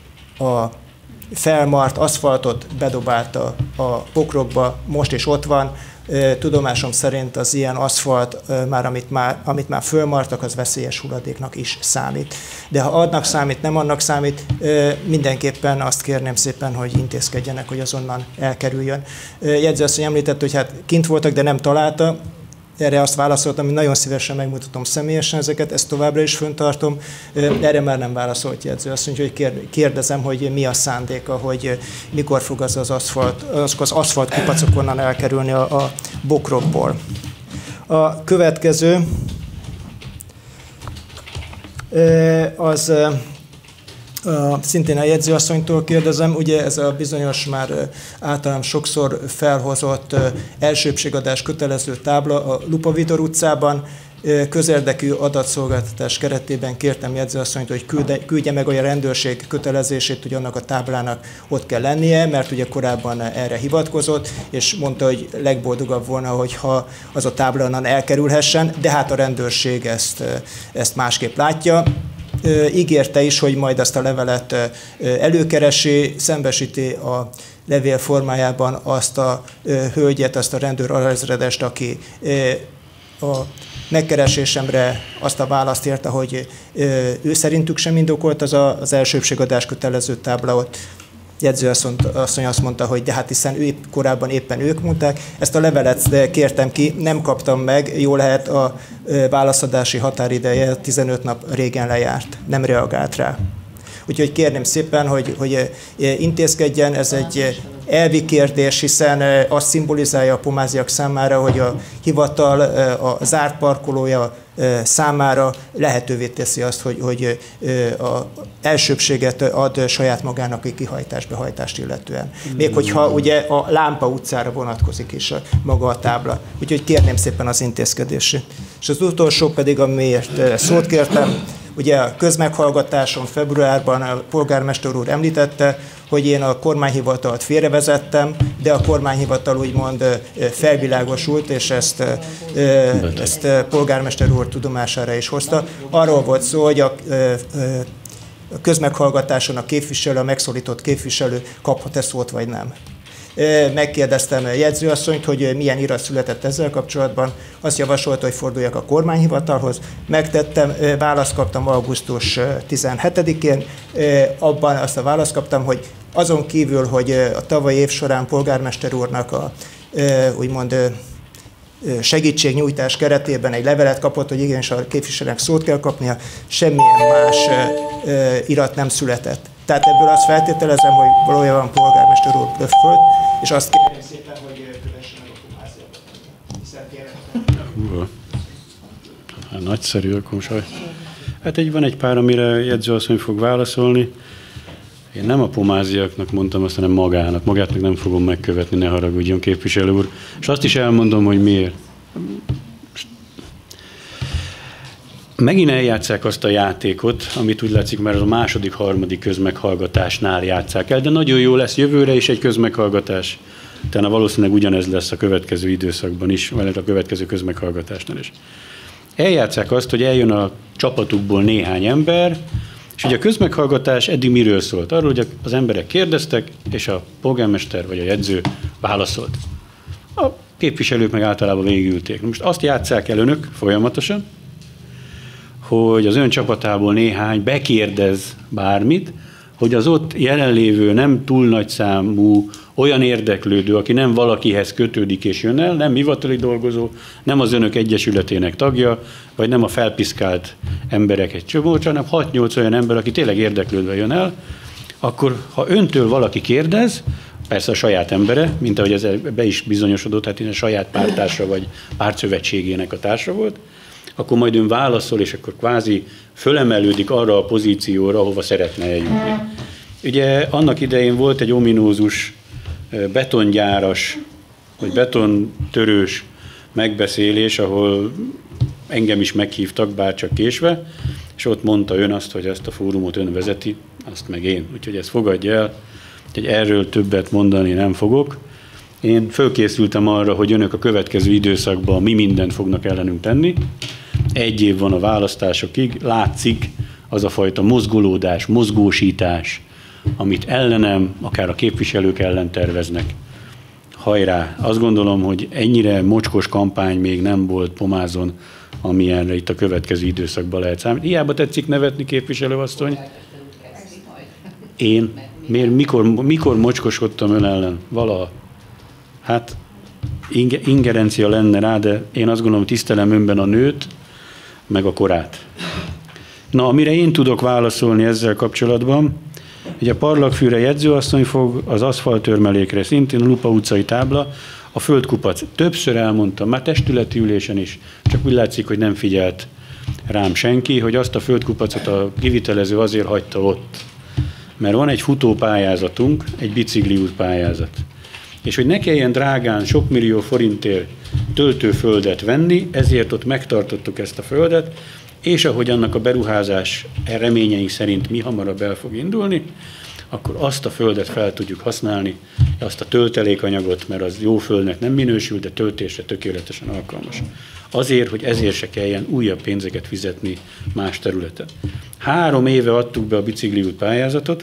a felmart aszfaltot bedobálta a pokrokba, most is ott van. Tudomásom szerint az ilyen aszfalt, már amit, már, amit már fölmartak, az veszélyes hulladéknak is számít. De ha adnak számít, nem annak számít, mindenképpen azt kérném szépen, hogy intézkedjenek, hogy azonnan elkerüljön. Jegyzőasszony említett, hogy hát kint voltak, de nem találta. Erre azt válaszoltam, hogy nagyon szívesen megmutatom személyesen ezeket, ezt továbbra is föntartom. Erre már nem válaszolt jegyző. Azt mondja, hogy kérdezem, hogy mi a szándéka, hogy mikor fog az az aszfalt, azok az aszfalt kupacok onnan elkerülni a, a bokrokból. A következő az Uh, szintén a jegyzőasszonytól kérdezem, ugye ez a bizonyos már uh, általán sokszor felhozott uh, elsőbbségadás kötelező tábla a Lupa-Vidor utcában, uh, közérdekű adatszolgáltatás keretében kértem jegyzőasszonyt, hogy küldje, küldje meg a rendőrség kötelezését, hogy annak a táblának ott kell lennie, mert ugye korábban erre hivatkozott, és mondta, hogy legboldogabb volna, hogyha az a tábla onnan elkerülhessen, de hát a rendőrség ezt, uh, ezt másképp látja. Ígérte is, hogy majd azt a levelet előkeresi, szembesíti a levél formájában azt a hölgyet, azt a rendőr alezredest, aki a megkeresésemre azt a választ érte, hogy ő szerintük sem indokolt az a, az elsőbbségadás kötelező tábla ott. Jegyzőasszony azt mondta, hogy de hát hiszen ő korábban éppen ők mondták. Ezt a levelet kértem ki, nem kaptam meg, jó lehet a válaszadási határideje tizenöt nap régen lejárt, nem reagált rá. Úgyhogy kérném szépen, hogy, hogy intézkedjen, ez egy elvi kérdés, hiszen azt szimbolizálja a pomáziak számára, hogy a hivatal a zárt parkolója számára lehetővé teszi azt, hogy, hogy a elsőbbséget ad saját magának a kihajtás-behajtást illetően. Még hogyha ugye a Lámpa utcára vonatkozik is a, maga a tábla. Úgyhogy kérném szépen az intézkedését. És az utolsó pedig, amiért szót kértem, Ugye a közmeghallgatáson februárban a polgármester úr említette, hogy én a kormányhivatalt félrevezettem, de a kormányhivatal úgymond felvilágosult, és ezt, ezt polgármester úr tudomására is hozta. Arról volt szó, hogy a a közmeghallgatáson a képviselő, a megszólított képviselő kaphat-e szót, vagy nem. Megkérdeztem a jegyzőasszonyt, hogy milyen irat született ezzel kapcsolatban. Azt javasolta, hogy forduljak a kormányhivatalhoz. Megtettem, választ kaptam augusztus tizenhetedikén. Abban azt a választ kaptam, hogy azon kívül, hogy a tavalyi év során polgármester úrnak a úgymond segítségnyújtás keretében egy levelet kapott, hogy igenis a képviselőnek szót kell kapnia, semmilyen más irat nem született. Tehát ebből azt feltételezem, hogy valójában polgármester úr blöffölt, és azt kérem szépen, hogy kövesse meg a pomáziát. Hát nagyszerű, akkor most. Hát egy, van egy pár, amire jegyzőasszony fog válaszolni. Én nem a pomáziaknak mondtam azt, hanem magának. Magát meg nem fogom megkövetni, ne haragudjon, képviselő úr. És azt is elmondom, hogy miért. Megint eljátsszák azt a játékot, amit úgy látszik, mert a második, harmadik közmeghallgatásnál játsszák el, de nagyon jó lesz jövőre is egy közmeghallgatás. Tehát valószínűleg ugyanez lesz a következő időszakban is, vagy a következő közmeghallgatásnál is. Eljátsszák azt, hogy eljön a csapatukból néhány ember, és ugye a közmeghallgatás eddig miről szólt? Arról, hogy az emberek kérdeztek, és a polgármester vagy a jegyző válaszolt. A képviselők meg általában végigülték. Most azt játsszák el önök folyamatosan, hogy az ön csapatából néhány bekérdez bármit, hogy az ott jelenlévő nem túl nagy számú olyan érdeklődő, aki nem valakihez kötődik és jön el, nem hivatali dolgozó, nem az önök egyesületének tagja, vagy nem a felpiszkált emberek egy csomót, hanem hat-nyolc olyan ember, aki tényleg érdeklődve jön el, akkor ha öntől valaki kérdez, persze a saját embere, mint ahogy ez be is bizonyosodott, hát a saját pártársa vagy pártszövetségének a társa volt, akkor majd ön válaszol, és akkor kvázi fölemelődik arra a pozícióra, ahova szeretne eljutni. Ugye annak idején volt egy ominózus betongyáras, vagy betontörős megbeszélés, ahol engem is meghívtak, bárcsak késve, és ott mondta ön azt, hogy ezt a fórumot ön vezeti, azt meg én. Úgyhogy ezt fogadja el, hogy erről többet mondani nem fogok. Én fölkészültem arra, hogy önök a következő időszakban mi mindent fognak ellenünk tenni. Egy év van a választásokig, látszik az a fajta mozgolódás, mozgósítás, amit ellenem, akár a képviselők ellen terveznek. Hajrá! Azt gondolom, hogy ennyire mocskos kampány még nem volt Pomázon, amilyenre itt a következő időszakban lehet számítani. Hiába tetszik nevetni, képviselőasszony. Én? Miért, mikor, mikor mocskoskodtam ön ellen? Valaha. Hát ingerencia lenne rá, de én azt gondolom, tisztelem önben a nőt, meg a korát. Na, amire én tudok válaszolni ezzel kapcsolatban, ugye a parlagfűre jegyzőasszony fog, az aszfalttörmelékre szintén a Lupa utcai tábla, a földkupac. Többször elmondtam, már testületi ülésen is, csak úgy látszik, hogy nem figyelt rám senki, hogy azt a földkupacot a kivitelező azért hagyta ott. Mert van egy futópályázatunk, egy bicikliút pályázat. És hogy ne kelljen drágán sok millió forintért töltőföldet venni, ezért ott megtartottuk ezt a földet, és ahogy annak a beruházás reményeink szerint mi hamarabb el fog indulni, akkor azt a földet fel tudjuk használni, azt a töltelékanyagot, mert az jó földnek nem minősül, de töltésre tökéletesen alkalmas. Azért, hogy ezért se kelljen újabb pénzeket fizetni más területen. Három éve adtuk be a bicikliút pályázatot,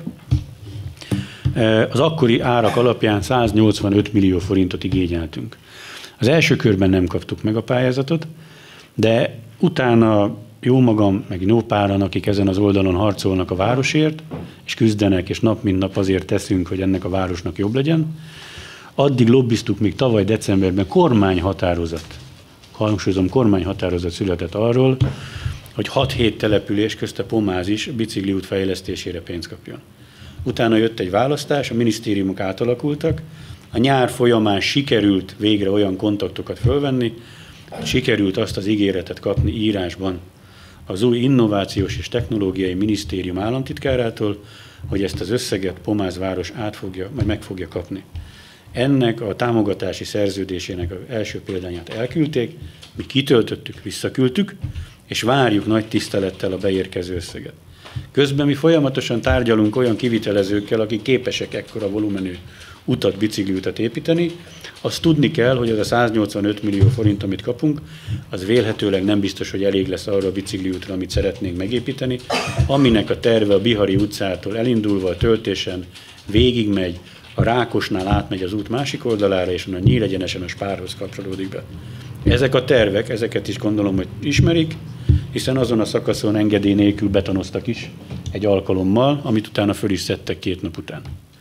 az akkori árak alapján száznyolcvanöt millió forintot igényeltünk. Az első körben nem kaptuk meg a pályázatot, de utána jó magam, meg jó páran, akik ezen az oldalon harcolnak a városért, és küzdenek, és nap mint nap azért teszünk, hogy ennek a városnak jobb legyen. Addig lobbiztuk, még tavaly decemberben kormányhatározat, hangsúlyozom, kormányhatározat született arról, hogy hat-hét település, közte Pomáz is bicikliút fejlesztésére pénzt kapjon. Utána jött egy választás, a minisztériumok átalakultak, a nyár folyamán sikerült végre olyan kontaktokat fölvenni, sikerült azt az ígéretet kapni írásban az új Innovációs és Technológiai Minisztérium államtitkárától, hogy ezt az összeget Pomáz város át fogja, majd meg fogja kapni. Ennek a támogatási szerződésének az első példányát elküldték, mi kitöltöttük, visszaküldtük, és várjuk nagy tisztelettel a beérkező összeget. Közben mi folyamatosan tárgyalunk olyan kivitelezőkkel, akik képesek ekkora volumenű utat, bicikliutat építeni. Azt tudni kell, hogy az a száznyolcvanöt millió forint, amit kapunk, az vélhetőleg nem biztos, hogy elég lesz arra a bicikliútra, amit szeretnénk megépíteni, aminek a terve a Bihari utcától elindulva a töltésen végigmegy, a Rákosnál átmegy az út másik oldalára, és a nyílegyenesen a Spárhoz kapcsolódik be. Ezek a tervek, ezeket is gondolom, hogy ismerik, hiszen azon a szakaszon engedély nélkül betonoztak is egy alkalommal, amit utána föl is szedtek két nap után.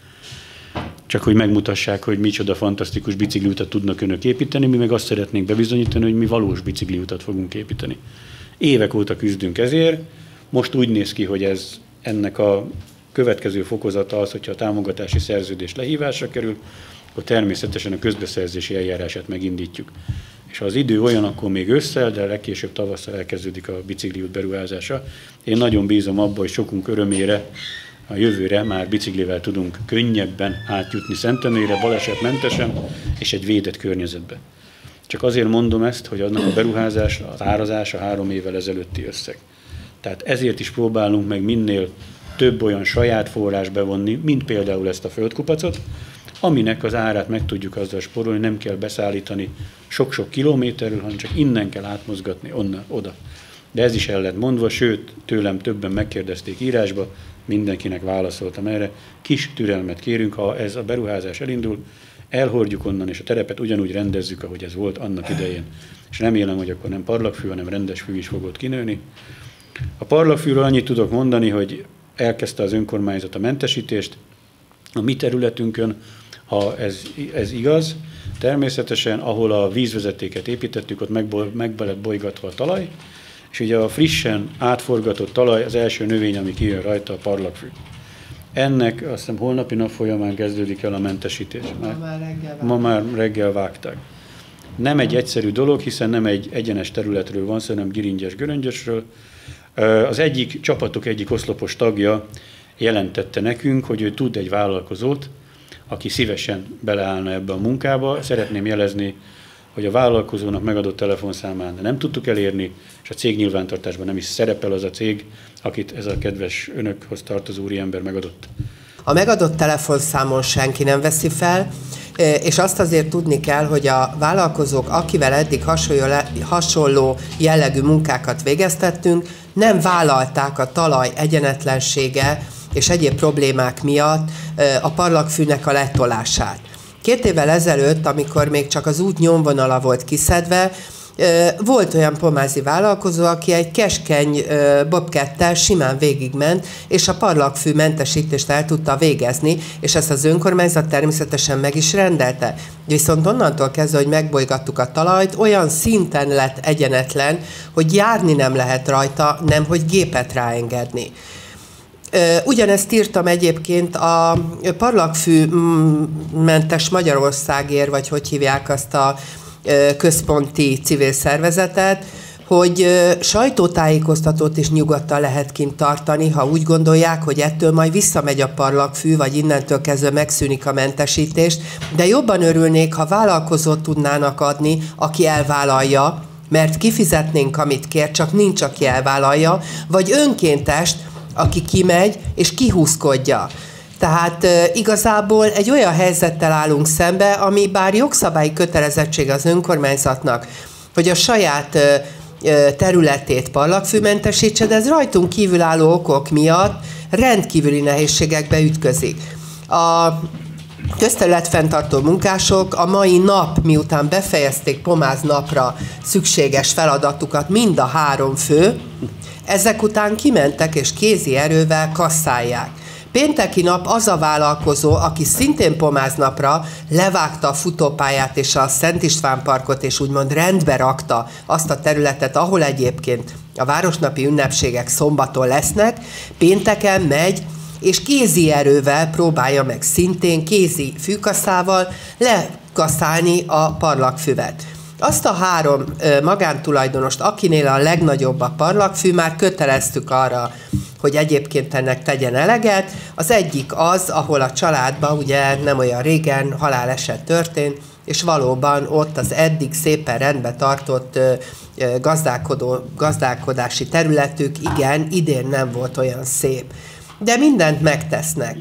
Csak hogy megmutassák, hogy micsoda fantasztikus bicikliutat tudnak önök építeni, mi meg azt szeretnénk bebizonyítani, hogy mi valós bicikliutat fogunk építeni. Évek óta küzdünk ezért, most úgy néz ki, hogy ez ennek a következő fokozata az, hogyha a támogatási szerződés lehívásra kerül, akkor természetesen a közbeszerzési eljárását megindítjuk. És ha az idő olyan, akkor még ősszel, de legkésőbb tavasszal elkezdődik a bicikliút beruházása. Én nagyon bízom abban, hogy sokunk örömére a jövőre már biciklivel tudunk könnyebben átjutni Szentendrére, balesetmentesen és egy védett környezetbe. Csak azért mondom ezt, hogy annak a beruházás, az árazása három évvel ezelőtti összeg. Tehát ezért is próbálunk meg minél több olyan saját forrás bevonni, mint például ezt a földkupacot, aminek az árát meg tudjuk azzal spórolni, nem kell beszállítani sok-sok kilométerről, hanem csak innen kell átmozgatni onnan, oda. De ez is el lett mondva, sőt, tőlem többen megkérdezték írásba, mindenkinek válaszoltam erre. Kis türelmet kérünk, ha ez a beruházás elindul, elhordjuk onnan, és a terepet ugyanúgy rendezzük, ahogy ez volt annak idején. És remélem, hogy akkor nem parlagfű, hanem rendes fű is fog ott kinőni. A parlagfűről annyit tudok mondani, hogy elkezdte az önkormányzat a mentesítést. A mi területünkön, ha ez, ez igaz, természetesen, ahol a vízvezetéket építettük, ott meg, meg lett bolygatva a talaj, és ugye a frissen átforgatott talaj az első növény, ami kijön rajta, a parlagfű. Ennek azt hiszem holnapi nap folyamán kezdődik el a mentesítés. Ma már reggel, Ma már reggel vágták. Nem egy egyszerű dolog, hiszen nem egy egyenes területről van szó, hanem giringyes-göröngyösről. Az egyik csapatok egyik oszlopos tagja jelentette nekünk, hogy ő tud egy vállalkozót, aki szívesen beleállna ebbe a munkába. Szeretném jelezni, hogy a vállalkozónak megadott telefonszámán nem tudtuk elérni, és a cég nyilvántartásban nem is szerepel az a cég, akit ez a kedves önökhoz tartozó úriember megadott. A megadott telefonszámon senki nem veszi fel, és azt azért tudni kell, hogy a vállalkozók, akivel eddig hasonló jellegű munkákat végeztettünk, nem vállalták a talaj egyenetlensége és egyéb problémák miatt a parlagfűnek a letolását. Két évvel ezelőtt, amikor még csak az út nyomvonala volt kiszedve, volt olyan pomázi vállalkozó, aki egy keskeny bobkettel simán végigment, és a parlagfű mentesítést el tudta végezni, és ezt az önkormányzat természetesen meg is rendelte. Viszont onnantól kezdve, hogy megbolygattuk a talajt, olyan szinten lett egyenetlen, hogy járni nem lehet rajta, nem hogy gépet ráengedni. Ugyanezt írtam egyébként a parlagfű mentes Magyarországért, vagy hogy hívják azt a központi civil szervezetet, hogy sajtótájékoztatót is nyugodtan lehet kint tartani, ha úgy gondolják, hogy ettől majd visszamegy a parlagfű, vagy innentől kezdve megszűnik a mentesítést, de jobban örülnék, ha vállalkozót tudnának adni, aki elvállalja, mert kifizetnénk, amit kér, csak nincs, aki elvállalja, vagy önkéntest, aki kimegy és kihúzkodja. Tehát e, igazából egy olyan helyzettel állunk szembe, ami bár jogszabályi kötelezettség az önkormányzatnak, hogy a saját e, e, területét parlagfűmentesítse, de ez rajtunk kívülálló okok miatt rendkívüli nehézségekbe ütközik. A közterületfenntartó munkások a mai nap, miután befejezték Pomáz napra szükséges feladatukat, mind a három fő, ezek után kimentek és kézi erővel kasszálják. Pénteki nap az a vállalkozó, aki szintén Pomáz napra levágta a futópályát és a Szent István parkot, és úgymond rendbe rakta azt a területet, ahol egyébként a városnapi ünnepségek szombaton lesznek, pénteken megy, és kézi erővel próbálja meg szintén kézi fűkaszával lekaszálni a parlagfüvet. Azt a három magántulajdonost, akinél a legnagyobb a parlagfű, már köteleztük arra, hogy egyébként ennek tegyen eleget. Az egyik az, ahol a családban ugye nem olyan régen haláleset történt, és valóban ott az eddig szépen rendbe tartott gazdálkodó, gazdálkodási területük, igen, idén nem volt olyan szép. De mindent megtesznek.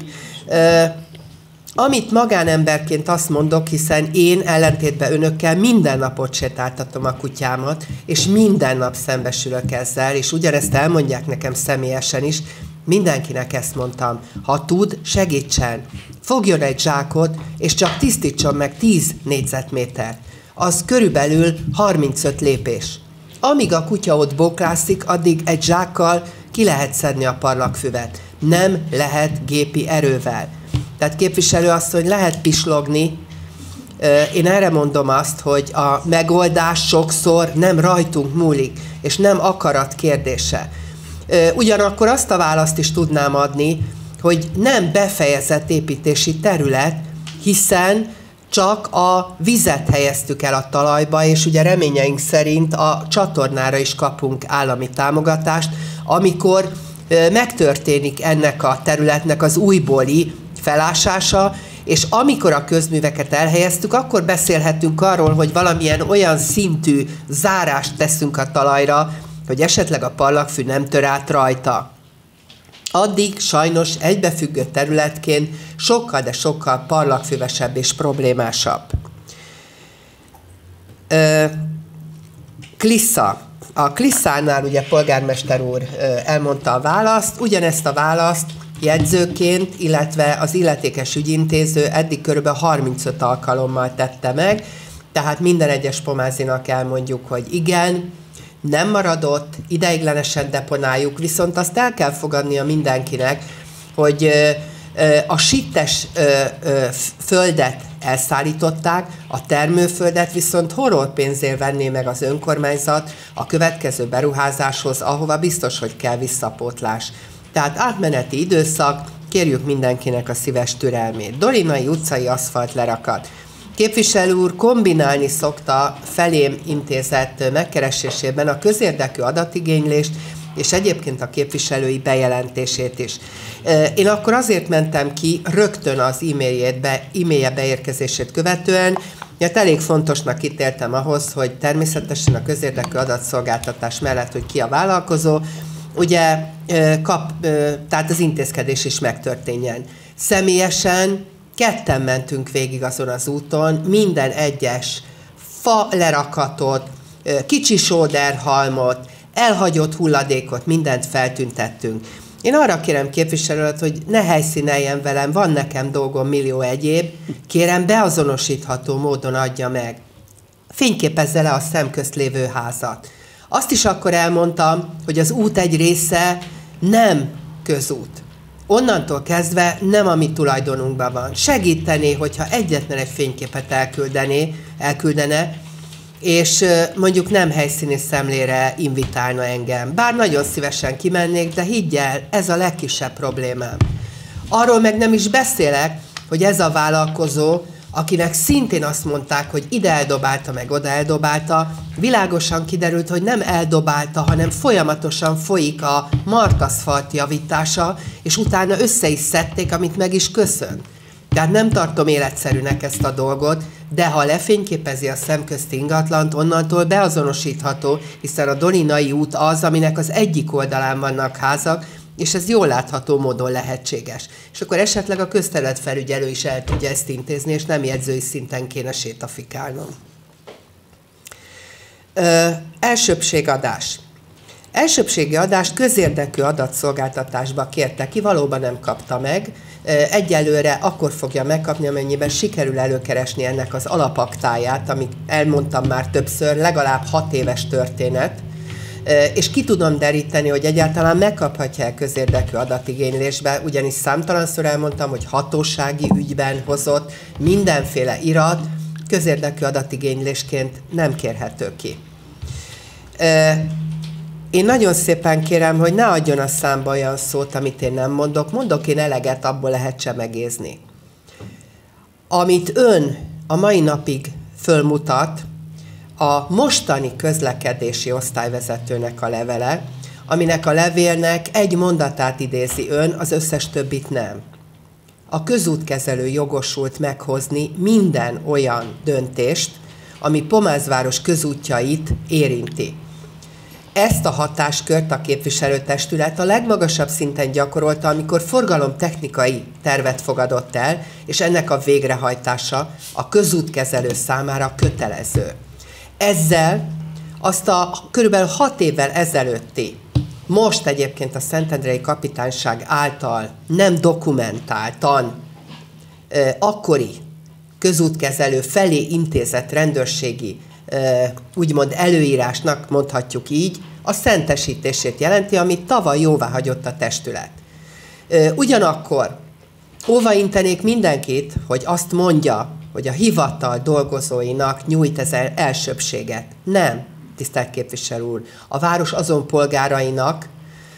Amit magánemberként azt mondok, hiszen én ellentétben önökkel minden napot sétáltatom a kutyámat, és minden nap szembesülök ezzel, és ugyanezt elmondják nekem személyesen is, mindenkinek ezt mondtam, ha tud, segítsen. Fogjon egy zsákot, és csak tisztítson meg tíz négyzetmétert. Az körülbelül harmincöt lépés. Amíg a kutya ott bóklászik, addig egy zsákkal ki lehet szedni a parlagfüvet. Nem lehet gépi erővel. Tehát képviselő azt, hogy lehet pislogni. Én erre mondom azt, hogy a megoldás sokszor nem rajtunk múlik, és nem akarat kérdése. Ugyanakkor azt a választ is tudnám adni, hogy nem befejezett építési terület, hiszen csak a vizet helyeztük el a talajba, és ugye reményeink szerint a csatornára is kapunk állami támogatást, amikor megtörténik ennek a területnek az újbóli felásása, és amikor a közműveket elhelyeztük, akkor beszélhetünk arról, hogy valamilyen olyan szintű zárást teszünk a talajra, hogy esetleg a parlagfű nem tör át rajta. Addig sajnos egybefüggő területként sokkal, de sokkal parlagfüvesebb és problémásabb. Ö, Klissza. A Klisszánál ugye polgármester úr elmondta a választ, ugyanezt a választ jegyzőként, illetve az illetékes ügyintéző eddig kb. harmincöt alkalommal tette meg, tehát minden egyes pomázinak elmondjuk, hogy igen, nem maradott, ideiglenesen deponáljuk, viszont azt el kell fogadnia mindenkinek, hogy a sittes földet elszállították, a termőföldet viszont horrorpénzért venné meg az önkormányzat a következő beruházáshoz, ahova biztos, hogy kell visszapótlás. Tehát átmeneti időszak, kérjük mindenkinek a szíves türelmét. Dolinai utcai aszfaltlerakat. Képviselő úr kombinálni szokta felém intézett megkeresésében a közérdekű adatigénylést, és egyébként a képviselői bejelentését is. Én akkor azért mentem ki rögtön az e-mailjét be, e-mailje beérkezését követően, mert elég fontosnak ítéltem ahhoz, hogy természetesen a közérdekű adatszolgáltatás mellett, hogy ki a vállalkozó, ugye kap, tehát az intézkedés is megtörténjen. Személyesen ketten mentünk végig azon az úton, minden egyes fa lerakatot, kicsi sóderhalmot, elhagyott hulladékot, mindent feltüntettünk. Én arra kérem képviselőt, hogy ne helyszíneljen velem, van nekem dolgom millió egyéb, kérem beazonosítható módon adja meg. Fényképezze le a szemközt lévő házat. Azt is akkor elmondtam, hogy az út egy része nem közút. Onnantól kezdve nem a mi tulajdonunkban van. Segítené, hogyha egyetlen egy fényképet elküldené, elküldene, és mondjuk nem helyszíni szemlére invitálna engem. Bár nagyon szívesen kimennék, de higgy el, ez a legkisebb problémám. Arról meg nem is beszélek, hogy ez a vállalkozó, akinek szintén azt mondták, hogy ide eldobálta, meg oda eldobálta, világosan kiderült, hogy nem eldobálta, hanem folyamatosan folyik a markaszfalt javítása, és utána össze is szedték, amit meg is köszön. Tehát nem tartom életszerűnek ezt a dolgot, de ha lefényképezi a szemközti ingatlant, onnantól beazonosítható, hiszen a Dolinai út az, aminek az egyik oldalán vannak házak, és ez jól látható módon lehetséges. És akkor esetleg a közterületfelügyelő is el tudja ezt intézni, és nem jegyzői szinten kéne sétafikálnom. Ö, elsőbbségadás. Elsőbbségi adást közérdekű adatszolgáltatásba kérte ki, valóban nem kapta meg. Egyelőre akkor fogja megkapni, amennyiben sikerül előkeresni ennek az alapaktáját, amit elmondtam már többször, legalább hat éves történet, és ki tudom deríteni, hogy egyáltalán megkaphatja el közérdekű adatigénylésbe, ugyanis számtalanszor elmondtam, hogy hatósági ügyben hozott mindenféle irat közérdekű adatigénylésként nem kérhető ki. Én nagyon szépen kérem, hogy ne adjon a számba olyan szót, amit én nem mondok. Mondok én eleget, abból lehet csemegézni. Amit ön a mai napig fölmutat, a mostani közlekedési osztályvezetőnek a levele, aminek a levélnek egy mondatát idézi ön, az összes többit nem. a közútkezelő jogosult meghozni minden olyan döntést, ami Pomázváros közútjait érinti. Ezt a hatáskört a képviselőtestület a legmagasabb szinten gyakorolta, amikor forgalomtechnikai tervet fogadott el, és ennek a végrehajtása a közútkezelő számára kötelező. Ezzel azt a körülbelül hat évvel ezelőtti, most egyébként a Szentendrei Kapitányság által nem dokumentáltan akkori közútkezelő felé intézett rendőrségi úgymond előírásnak mondhatjuk így, a szentesítését jelenti, amit tavaly jóváhagyott a testület. Ugyanakkor óvaintenék mindenkit, hogy azt mondja, hogy a hivatal dolgozóinak nyújt ez elsőbbséget. Nem, tisztelt képviselő úr. A város azon polgárainak,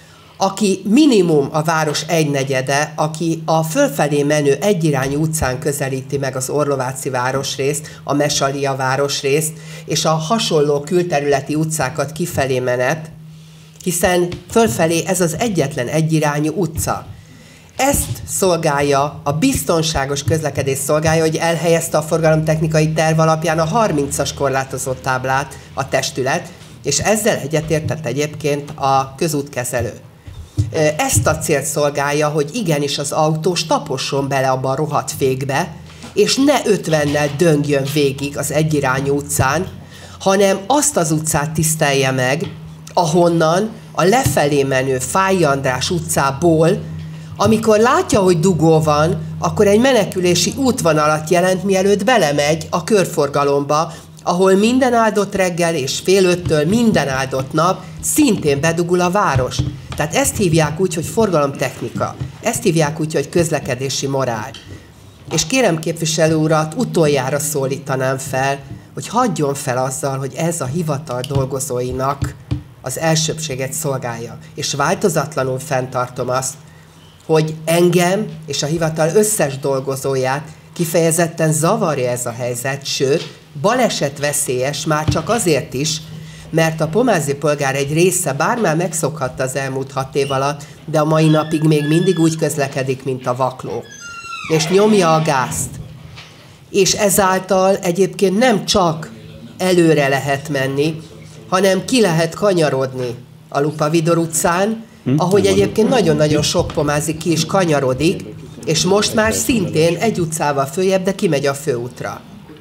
aki minimum a város egynegyede, aki a fölfelé menő egyirányú utcán közelíti meg az Orlováci városrészt, a Mesalia városrészt, és a hasonló külterületi utcákat kifelé menet, hiszen fölfelé ez az egyetlen egyirányú utca. Ezt szolgálja, a biztonságos közlekedés szolgálja, hogy elhelyezte a forgalomtechnikai terv alapján a harmincas korlátozott táblát a testület, és ezzel egyetértett egyébként a közútkezelő. Ezt a célt szolgálja, hogy igenis az autós taposson bele abba a rohadt fékbe, és ne ötvennel döngjön végig az egyirányú utcán, hanem azt az utcát tisztelje meg, ahonnan a lefelé menő Fáy András utcából, amikor látja, hogy dugó van, akkor egy menekülési útvonalat jelent, mielőtt belemegy a körforgalomba, ahol minden áldott reggel és fél öttől minden áldott nap szintén bedugul a város. Tehát ezt hívják úgy, hogy forgalomtechnika. Ezt hívják úgy, hogy közlekedési morál. És kérem képviselő urat, utoljára szólítanám fel, hogy hagyjon fel azzal, hogy ez a hivatal dolgozóinak az elsőbbséget szolgálja. És változatlanul fenntartom azt, hogy engem és a hivatal összes dolgozóját kifejezetten zavarja ez a helyzet, sőt, balesetveszélyes már csak azért is, mert a pomázi polgár egy része bár már megszokhatta az elmúlt hat év alatt, de a mai napig még mindig úgy közlekedik, mint a vakló. És nyomja a gázt. És ezáltal egyébként nem csak előre lehet menni, hanem ki lehet kanyarodni a Lupa-Vidor utcán, ahogy egyébként nagyon-nagyon sok pomázi ki is kanyarodik, és most már szintén egy utcával följebb, de kimegy a főútra.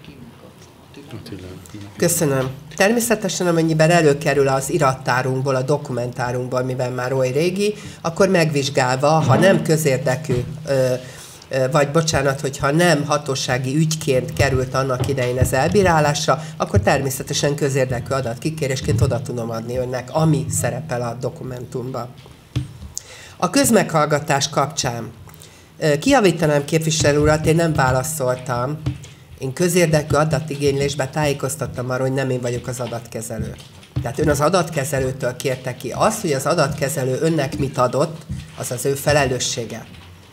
Köszönöm. Természetesen, amennyiben előkerül az irattárunkból, a dokumentárunkból, mivel már oly régi, akkor megvizsgálva, ha nem közérdekű, vagy bocsánat, hogyha nem hatósági ügyként került annak idején ez elbírálásra, akkor természetesen közérdekű adatkikérésként oda tudom adni önnek, ami szerepel a dokumentumban. A közmeghallgatás kapcsán kijavítanám képviselő urat, én nem válaszoltam. Én közérdekű adatigénylésben tájékoztattam arról, hogy nem én vagyok az adatkezelő. Tehát ön az adatkezelőtől kérte ki azt, hogy az adatkezelő önnek mit adott, az az ő felelőssége.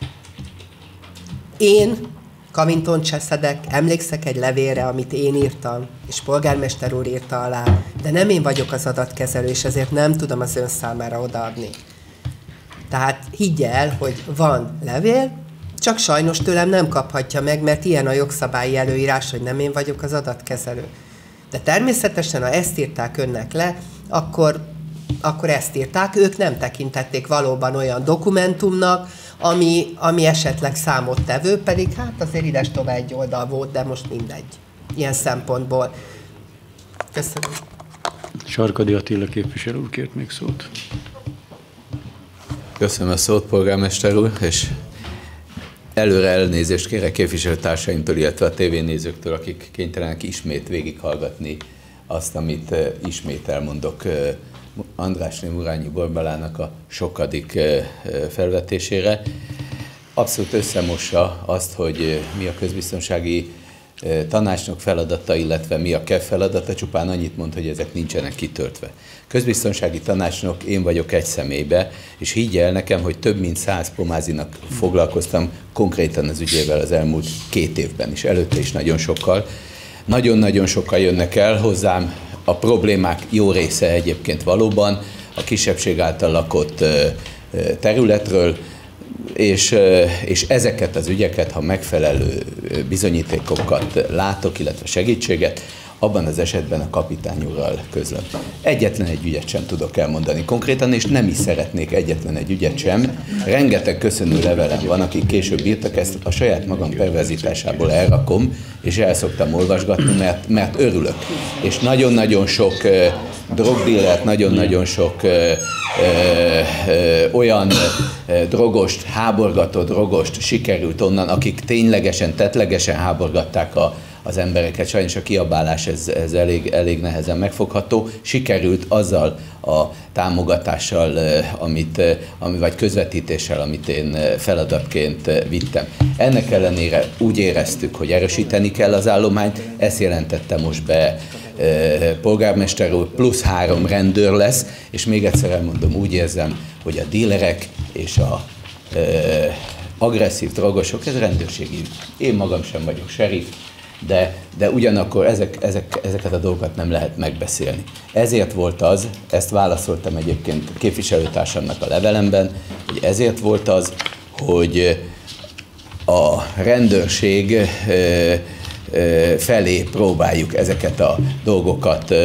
Én, Kavinton Cseszedek, emlékszek egy levélre, amit én írtam, és polgármester úr írta alá, de nem én vagyok az adatkezelő, és ezért nem tudom az ön számára odaadni. Tehát higgye el, hogy van levél, csak sajnos tőlem nem kaphatja meg, mert ilyen a jogszabályi előírás, hogy nem én vagyok az adatkezelő. De természetesen, ha ezt írták önnek le, akkor, akkor ezt írták. Ők nem tekintették valóban olyan dokumentumnak, ami, ami esetleg számottevő, pedig hát azért ides tovább egy oldal volt, de most mindegy. Ilyen szempontból. Köszönöm. Sarkadi Attila képviselő úr kért még szót. Köszönöm a szót, polgármester úr, és előre elnézést kérek képviselőtársaimtól, illetve a tévénézőktől, akik kénytelenek ismét végighallgatni azt, amit ismét elmondok Andrásné Murányi Borbalának a sokadik felvetésére. Abszolút összemossa azt, hogy mi a közbiztonsági tanácsnok feladata, illetve mi a ká e ef feladata, csupán annyit mond, hogy ezek nincsenek kitöltve. Közbiztonsági tanácsnok én vagyok egy személybe, és higgye el nekem, hogy több mint száz pomázinak foglalkoztam konkrétan az ügyével az elmúlt két évben is, előtte is nagyon sokkal. Nagyon-nagyon sokkal jönnek el hozzám, a problémák jó része egyébként valóban a kisebbség által lakott területről, és, és ezeket az ügyeket, ha megfelelő bizonyítékokat látok, illetve segítséget, abban az esetben a kapitány úrral közlöm. Egyetlen egy ügyet sem tudok elmondani konkrétan, és nem is szeretnék egyetlen egy ügyet sem. Rengeteg köszönő levelem van, akik később írtak, ezt a saját magam perverzitásából elrakom, és el szoktam olvasgatni, mert, mert örülök. És nagyon-nagyon sok uh, drogdílert, nagyon-nagyon sok uh, uh, olyan uh, drogost, háborgató drogost sikerült onnan, akik ténylegesen, tettlegesen háborgatták a az embereket. Sajnos a kiabálás ez, ez elég, elég nehezen megfogható. Sikerült azzal a támogatással, amit, ami, vagy közvetítéssel, amit én feladatként vittem. Ennek ellenére úgy éreztük, hogy erősíteni kell az állományt, ezt jelentette most be polgármester úr, plusz három rendőr lesz, és még egyszer elmondom, úgy érzem, hogy a dílerek és a agresszív drogosok, ez rendőrségi ügy. Én magam sem vagyok sheriff, De, de ugyanakkor ezek, ezek, ezeket a dolgokat nem lehet megbeszélni. Ezért volt az, ezt válaszoltam egyébként képviselőtársamnak a levelemben, hogy ezért volt az, hogy a rendőrség felé próbáljuk ezeket a dolgokat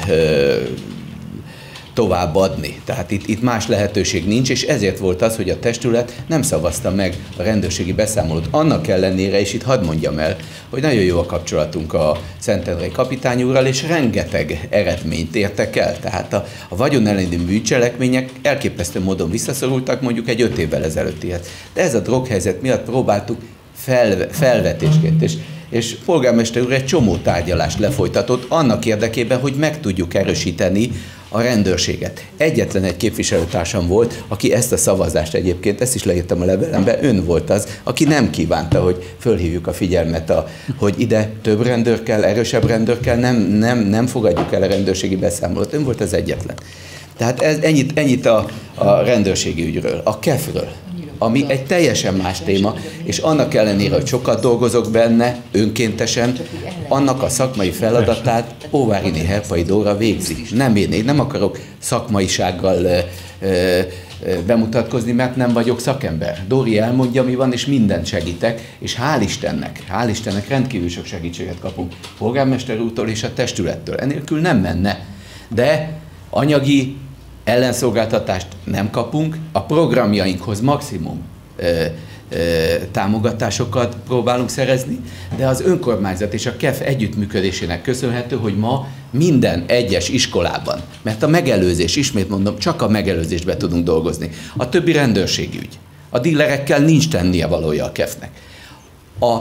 továbbadni. Tehát itt, itt más lehetőség nincs, és ezért volt az, hogy a testület nem szavazta meg a rendőrségi beszámolót. Annak ellenére, és itt hadd mondjam el, hogy nagyon jó a kapcsolatunk a Szentendrei kapitány úrral, és rengeteg eredményt értek el. Tehát a, a vagyon elleni bűncselekmények elképesztő módon visszaszorultak mondjuk egy öt évvel ezelőttihez. De ez a droghelyzet miatt próbáltuk fel, felvetésként, és és polgármester úr egy csomó tárgyalást lefolytatott annak érdekében, hogy meg tudjuk erősíteni a rendőrséget. Egyetlen egy képviselőtársam volt, aki ezt a szavazást egyébként, ezt is leírtam a levelembe, ön volt az, aki nem kívánta, hogy fölhívjuk a figyelmet, a, hogy ide több rendőr kell, erősebb rendőr kell, nem, nem, nem fogadjuk el a rendőrségi beszámolót. Ön volt az egyetlen. Tehát ez, ennyit, ennyit a, a rendőrségi ügyről, a kefről, ami egy teljesen más téma, és annak ellenére, hogy sokat dolgozok benne, önkéntesen, annak a szakmai feladatát Óváriné Herpai Dóra végzi. Nem én, én nem akarok szakmaisággal e, e, bemutatkozni, mert nem vagyok szakember. Dóri elmondja, mi van, és mindent segítek, és hál' Istennek, hál' Istennek rendkívül sok segítséget kapunk polgármester úrtól és a testülettől. Enélkül nem menne. De anyagi ellenszolgáltatást nem kapunk, a programjainkhoz maximum ö, ö, támogatásokat próbálunk szerezni, de az önkormányzat és a KEF együttműködésének köszönhető, hogy ma minden egyes iskolában, mert a megelőzés, ismét mondom, csak a megelőzésben tudunk dolgozni. A többi rendőrségi ügy. A dílerekkel nincs tennie valója a KEF-nek. A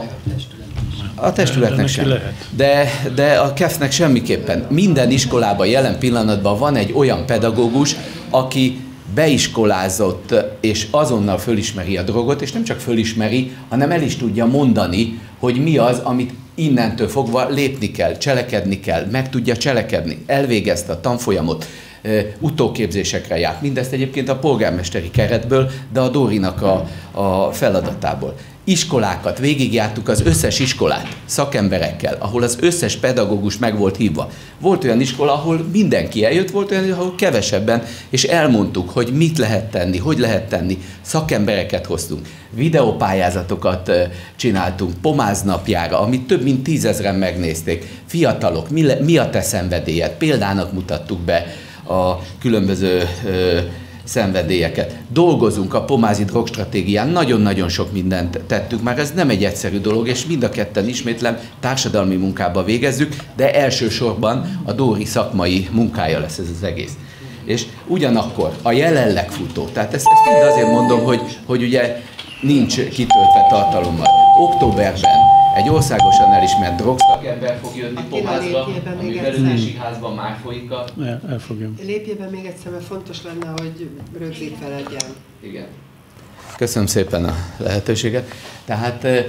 A testületnek sem. De, de a kefnek semmiképpen. Minden iskolában jelen pillanatban van egy olyan pedagógus, aki beiskolázott és azonnal fölismeri a drogot, és nem csak fölismeri, hanem el is tudja mondani, hogy mi az, amit innentől fogva lépni kell, cselekedni kell, meg tudja cselekedni. Elvégezte a tanfolyamot, utóképzésekre járt. Mindezt egyébként a polgármesteri keretből, de a Dórinak a, a feladatából. Iskolákat, végigjártuk az összes iskolát szakemberekkel, ahol az összes pedagógus meg volt hívva. Volt olyan iskola, ahol mindenki eljött, volt olyan, ahol kevesebben, és elmondtuk, hogy mit lehet tenni, hogy lehet tenni. Szakembereket hoztunk, videópályázatokat csináltunk Pomáz napjára, amit több mint tízezren megnézték. Fiatalok, mi, le, mi a te szenvedélyed? Példának mutattuk be a különböző ö, szenvedélyeket. Dolgozunk a pomázi drogstratégián, nagyon-nagyon sok mindent tettünk már, ez nem egy egyszerű dolog, és mind a ketten, ismétlem, társadalmi munkába végezzük, de elsősorban a Dóri szakmai munkája lesz ez az egész. És ugyanakkor a jelenleg futó, tehát ezt, ezt mind azért mondom, hogy, hogy ugye nincs kitöltve tartalommal. Októberben egy országosan elismert drogszakember fog jönni Pomázra, a művelődési házban már folyik a... El, elfogjam. Lépjében még egyszer, mert fontos lenne, hogy rögzítve legyen. Igen. Köszönöm szépen a lehetőséget. Tehát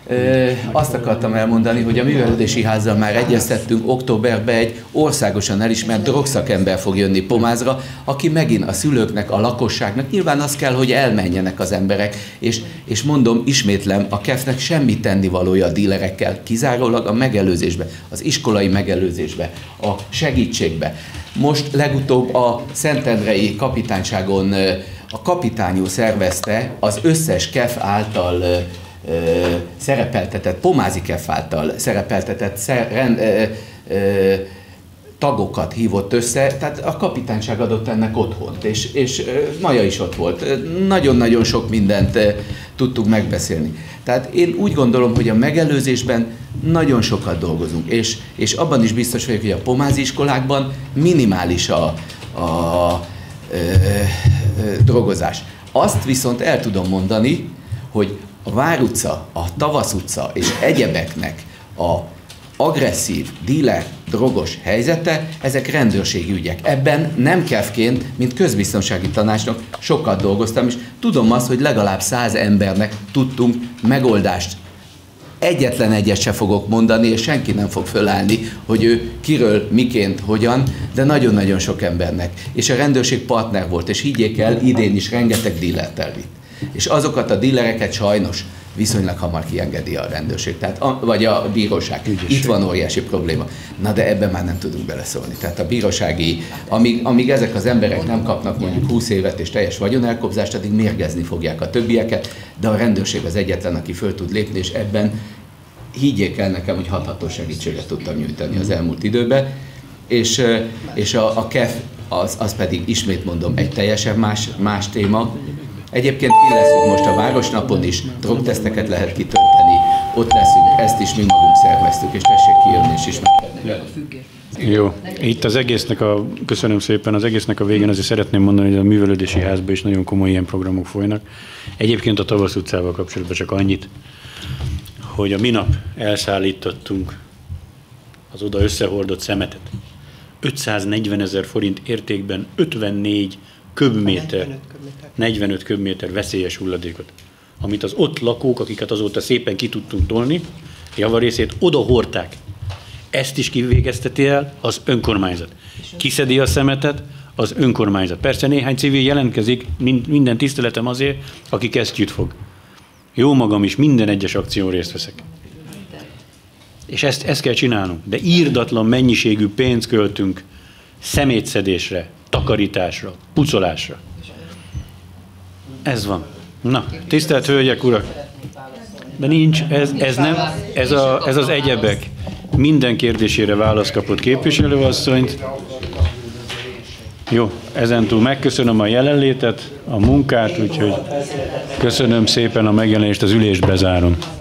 Azt akartam elmondani, hogy a művelődési házzal már egyeztettünk, októberben egy országosan elismert drogszakember fog jönni Pomázra, aki megint a szülőknek, a lakosságnak, nyilván az kell, hogy elmenjenek az emberek, és, és mondom, ismétlem, a kefnek semmi tennivalója a dílerekkel, kizárólag a megelőzésbe, az iskolai megelőzésbe, a segítségbe. Most legutóbb a Szentendrei kapitányságon a kapitányú szervezte az összes kef által szerepeltetett, pomázi kef által szerepeltetett szer, rend, ö, ö, tagokat hívott össze, tehát a kapitányság adott ennek otthont, és, és Maja is ott volt. Nagyon-nagyon sok mindent tudtuk megbeszélni. Tehát én úgy gondolom, hogy a megelőzésben nagyon sokat dolgozunk, és, és abban is biztos vagyok, hogy a pomázi iskolákban minimális a, a, a ö, ö, drogozás. Azt viszont el tudom mondani, hogy a Vár utca, a Tavasz utca és egyebeknek a agresszív, díler, drogos helyzete, ezek rendőrségi ügyek. Ebben nem kefként, mint közbiztonsági tanácsnak sokat dolgoztam, és tudom azt, hogy legalább száz embernek tudtunk megoldást. Egyetlen egyet se fogok mondani, és senki nem fog fölállni, hogy ő kiről, miként, hogyan, de nagyon-nagyon sok embernek. És a rendőrség partner volt, és higgyék el, idén is rengeteg dílert elvitt. És azokat a dílereket sajnos viszonylag hamar kiengedi a rendőrség, tehát a, vagy a bíróság. Ügyesség. Itt van óriási probléma. Na de ebben már nem tudunk beleszólni. Tehát a bírósági, amíg, amíg ezek az emberek nem kapnak mondjuk húsz évet és teljes vagyonelkobzást, addig mérgezni fogják a többieket, de a rendőrség az egyetlen, aki föl tud lépni, és ebben higgyék el nekem, hogy hathatós segítséget tudtam nyújtani az elmúlt időben, és, és a, a kef az, az pedig ismét mondom egy teljesen más, más téma. Egyébként ki leszünk most a Városnapon is, drogteszteket lehet kitölteni, ott leszünk, ezt is mi magunk szerveztük, és tessék kijönni és ismerkedni. Jó, itt az egésznek a, köszönöm szépen, az egésznek a végén azért szeretném mondani, hogy a művelődési házban is nagyon komoly ilyen programok folynak. Egyébként a Tavasz utcával kapcsolatban csak annyit, hogy a minap elszállítottunk az oda összehordott szemetet. ötszáznegyven ezer forint értékben ötvennégy köbméter, negyvenöt köbméter veszélyes hulladékot, amit az ott lakók, akiket azóta szépen ki tudtunk tolni, javarészét oda hordták. Ezt is kivégezteti el az önkormányzat. Kiszedi a szemetet az önkormányzat. Persze néhány civil jelentkezik, minden tiszteletem azért, aki kesztyűt fog. Jó magam is minden egyes akción részt veszek. És ezt, ezt kell csinálnunk. De írdatlan mennyiségű pénzt költünk szemétszedésre, takarításra, pucolásra. Ez van. Na, tisztelt hölgyek, urak! De nincs, ez, ez nem, ez, a, ez az egyebek. Minden kérdésére választ kapott képviselőasszonyt. Jó, ezentúl megköszönöm a jelenlétet, a munkát, úgyhogy köszönöm szépen a megjelenést, az ülést bezárom.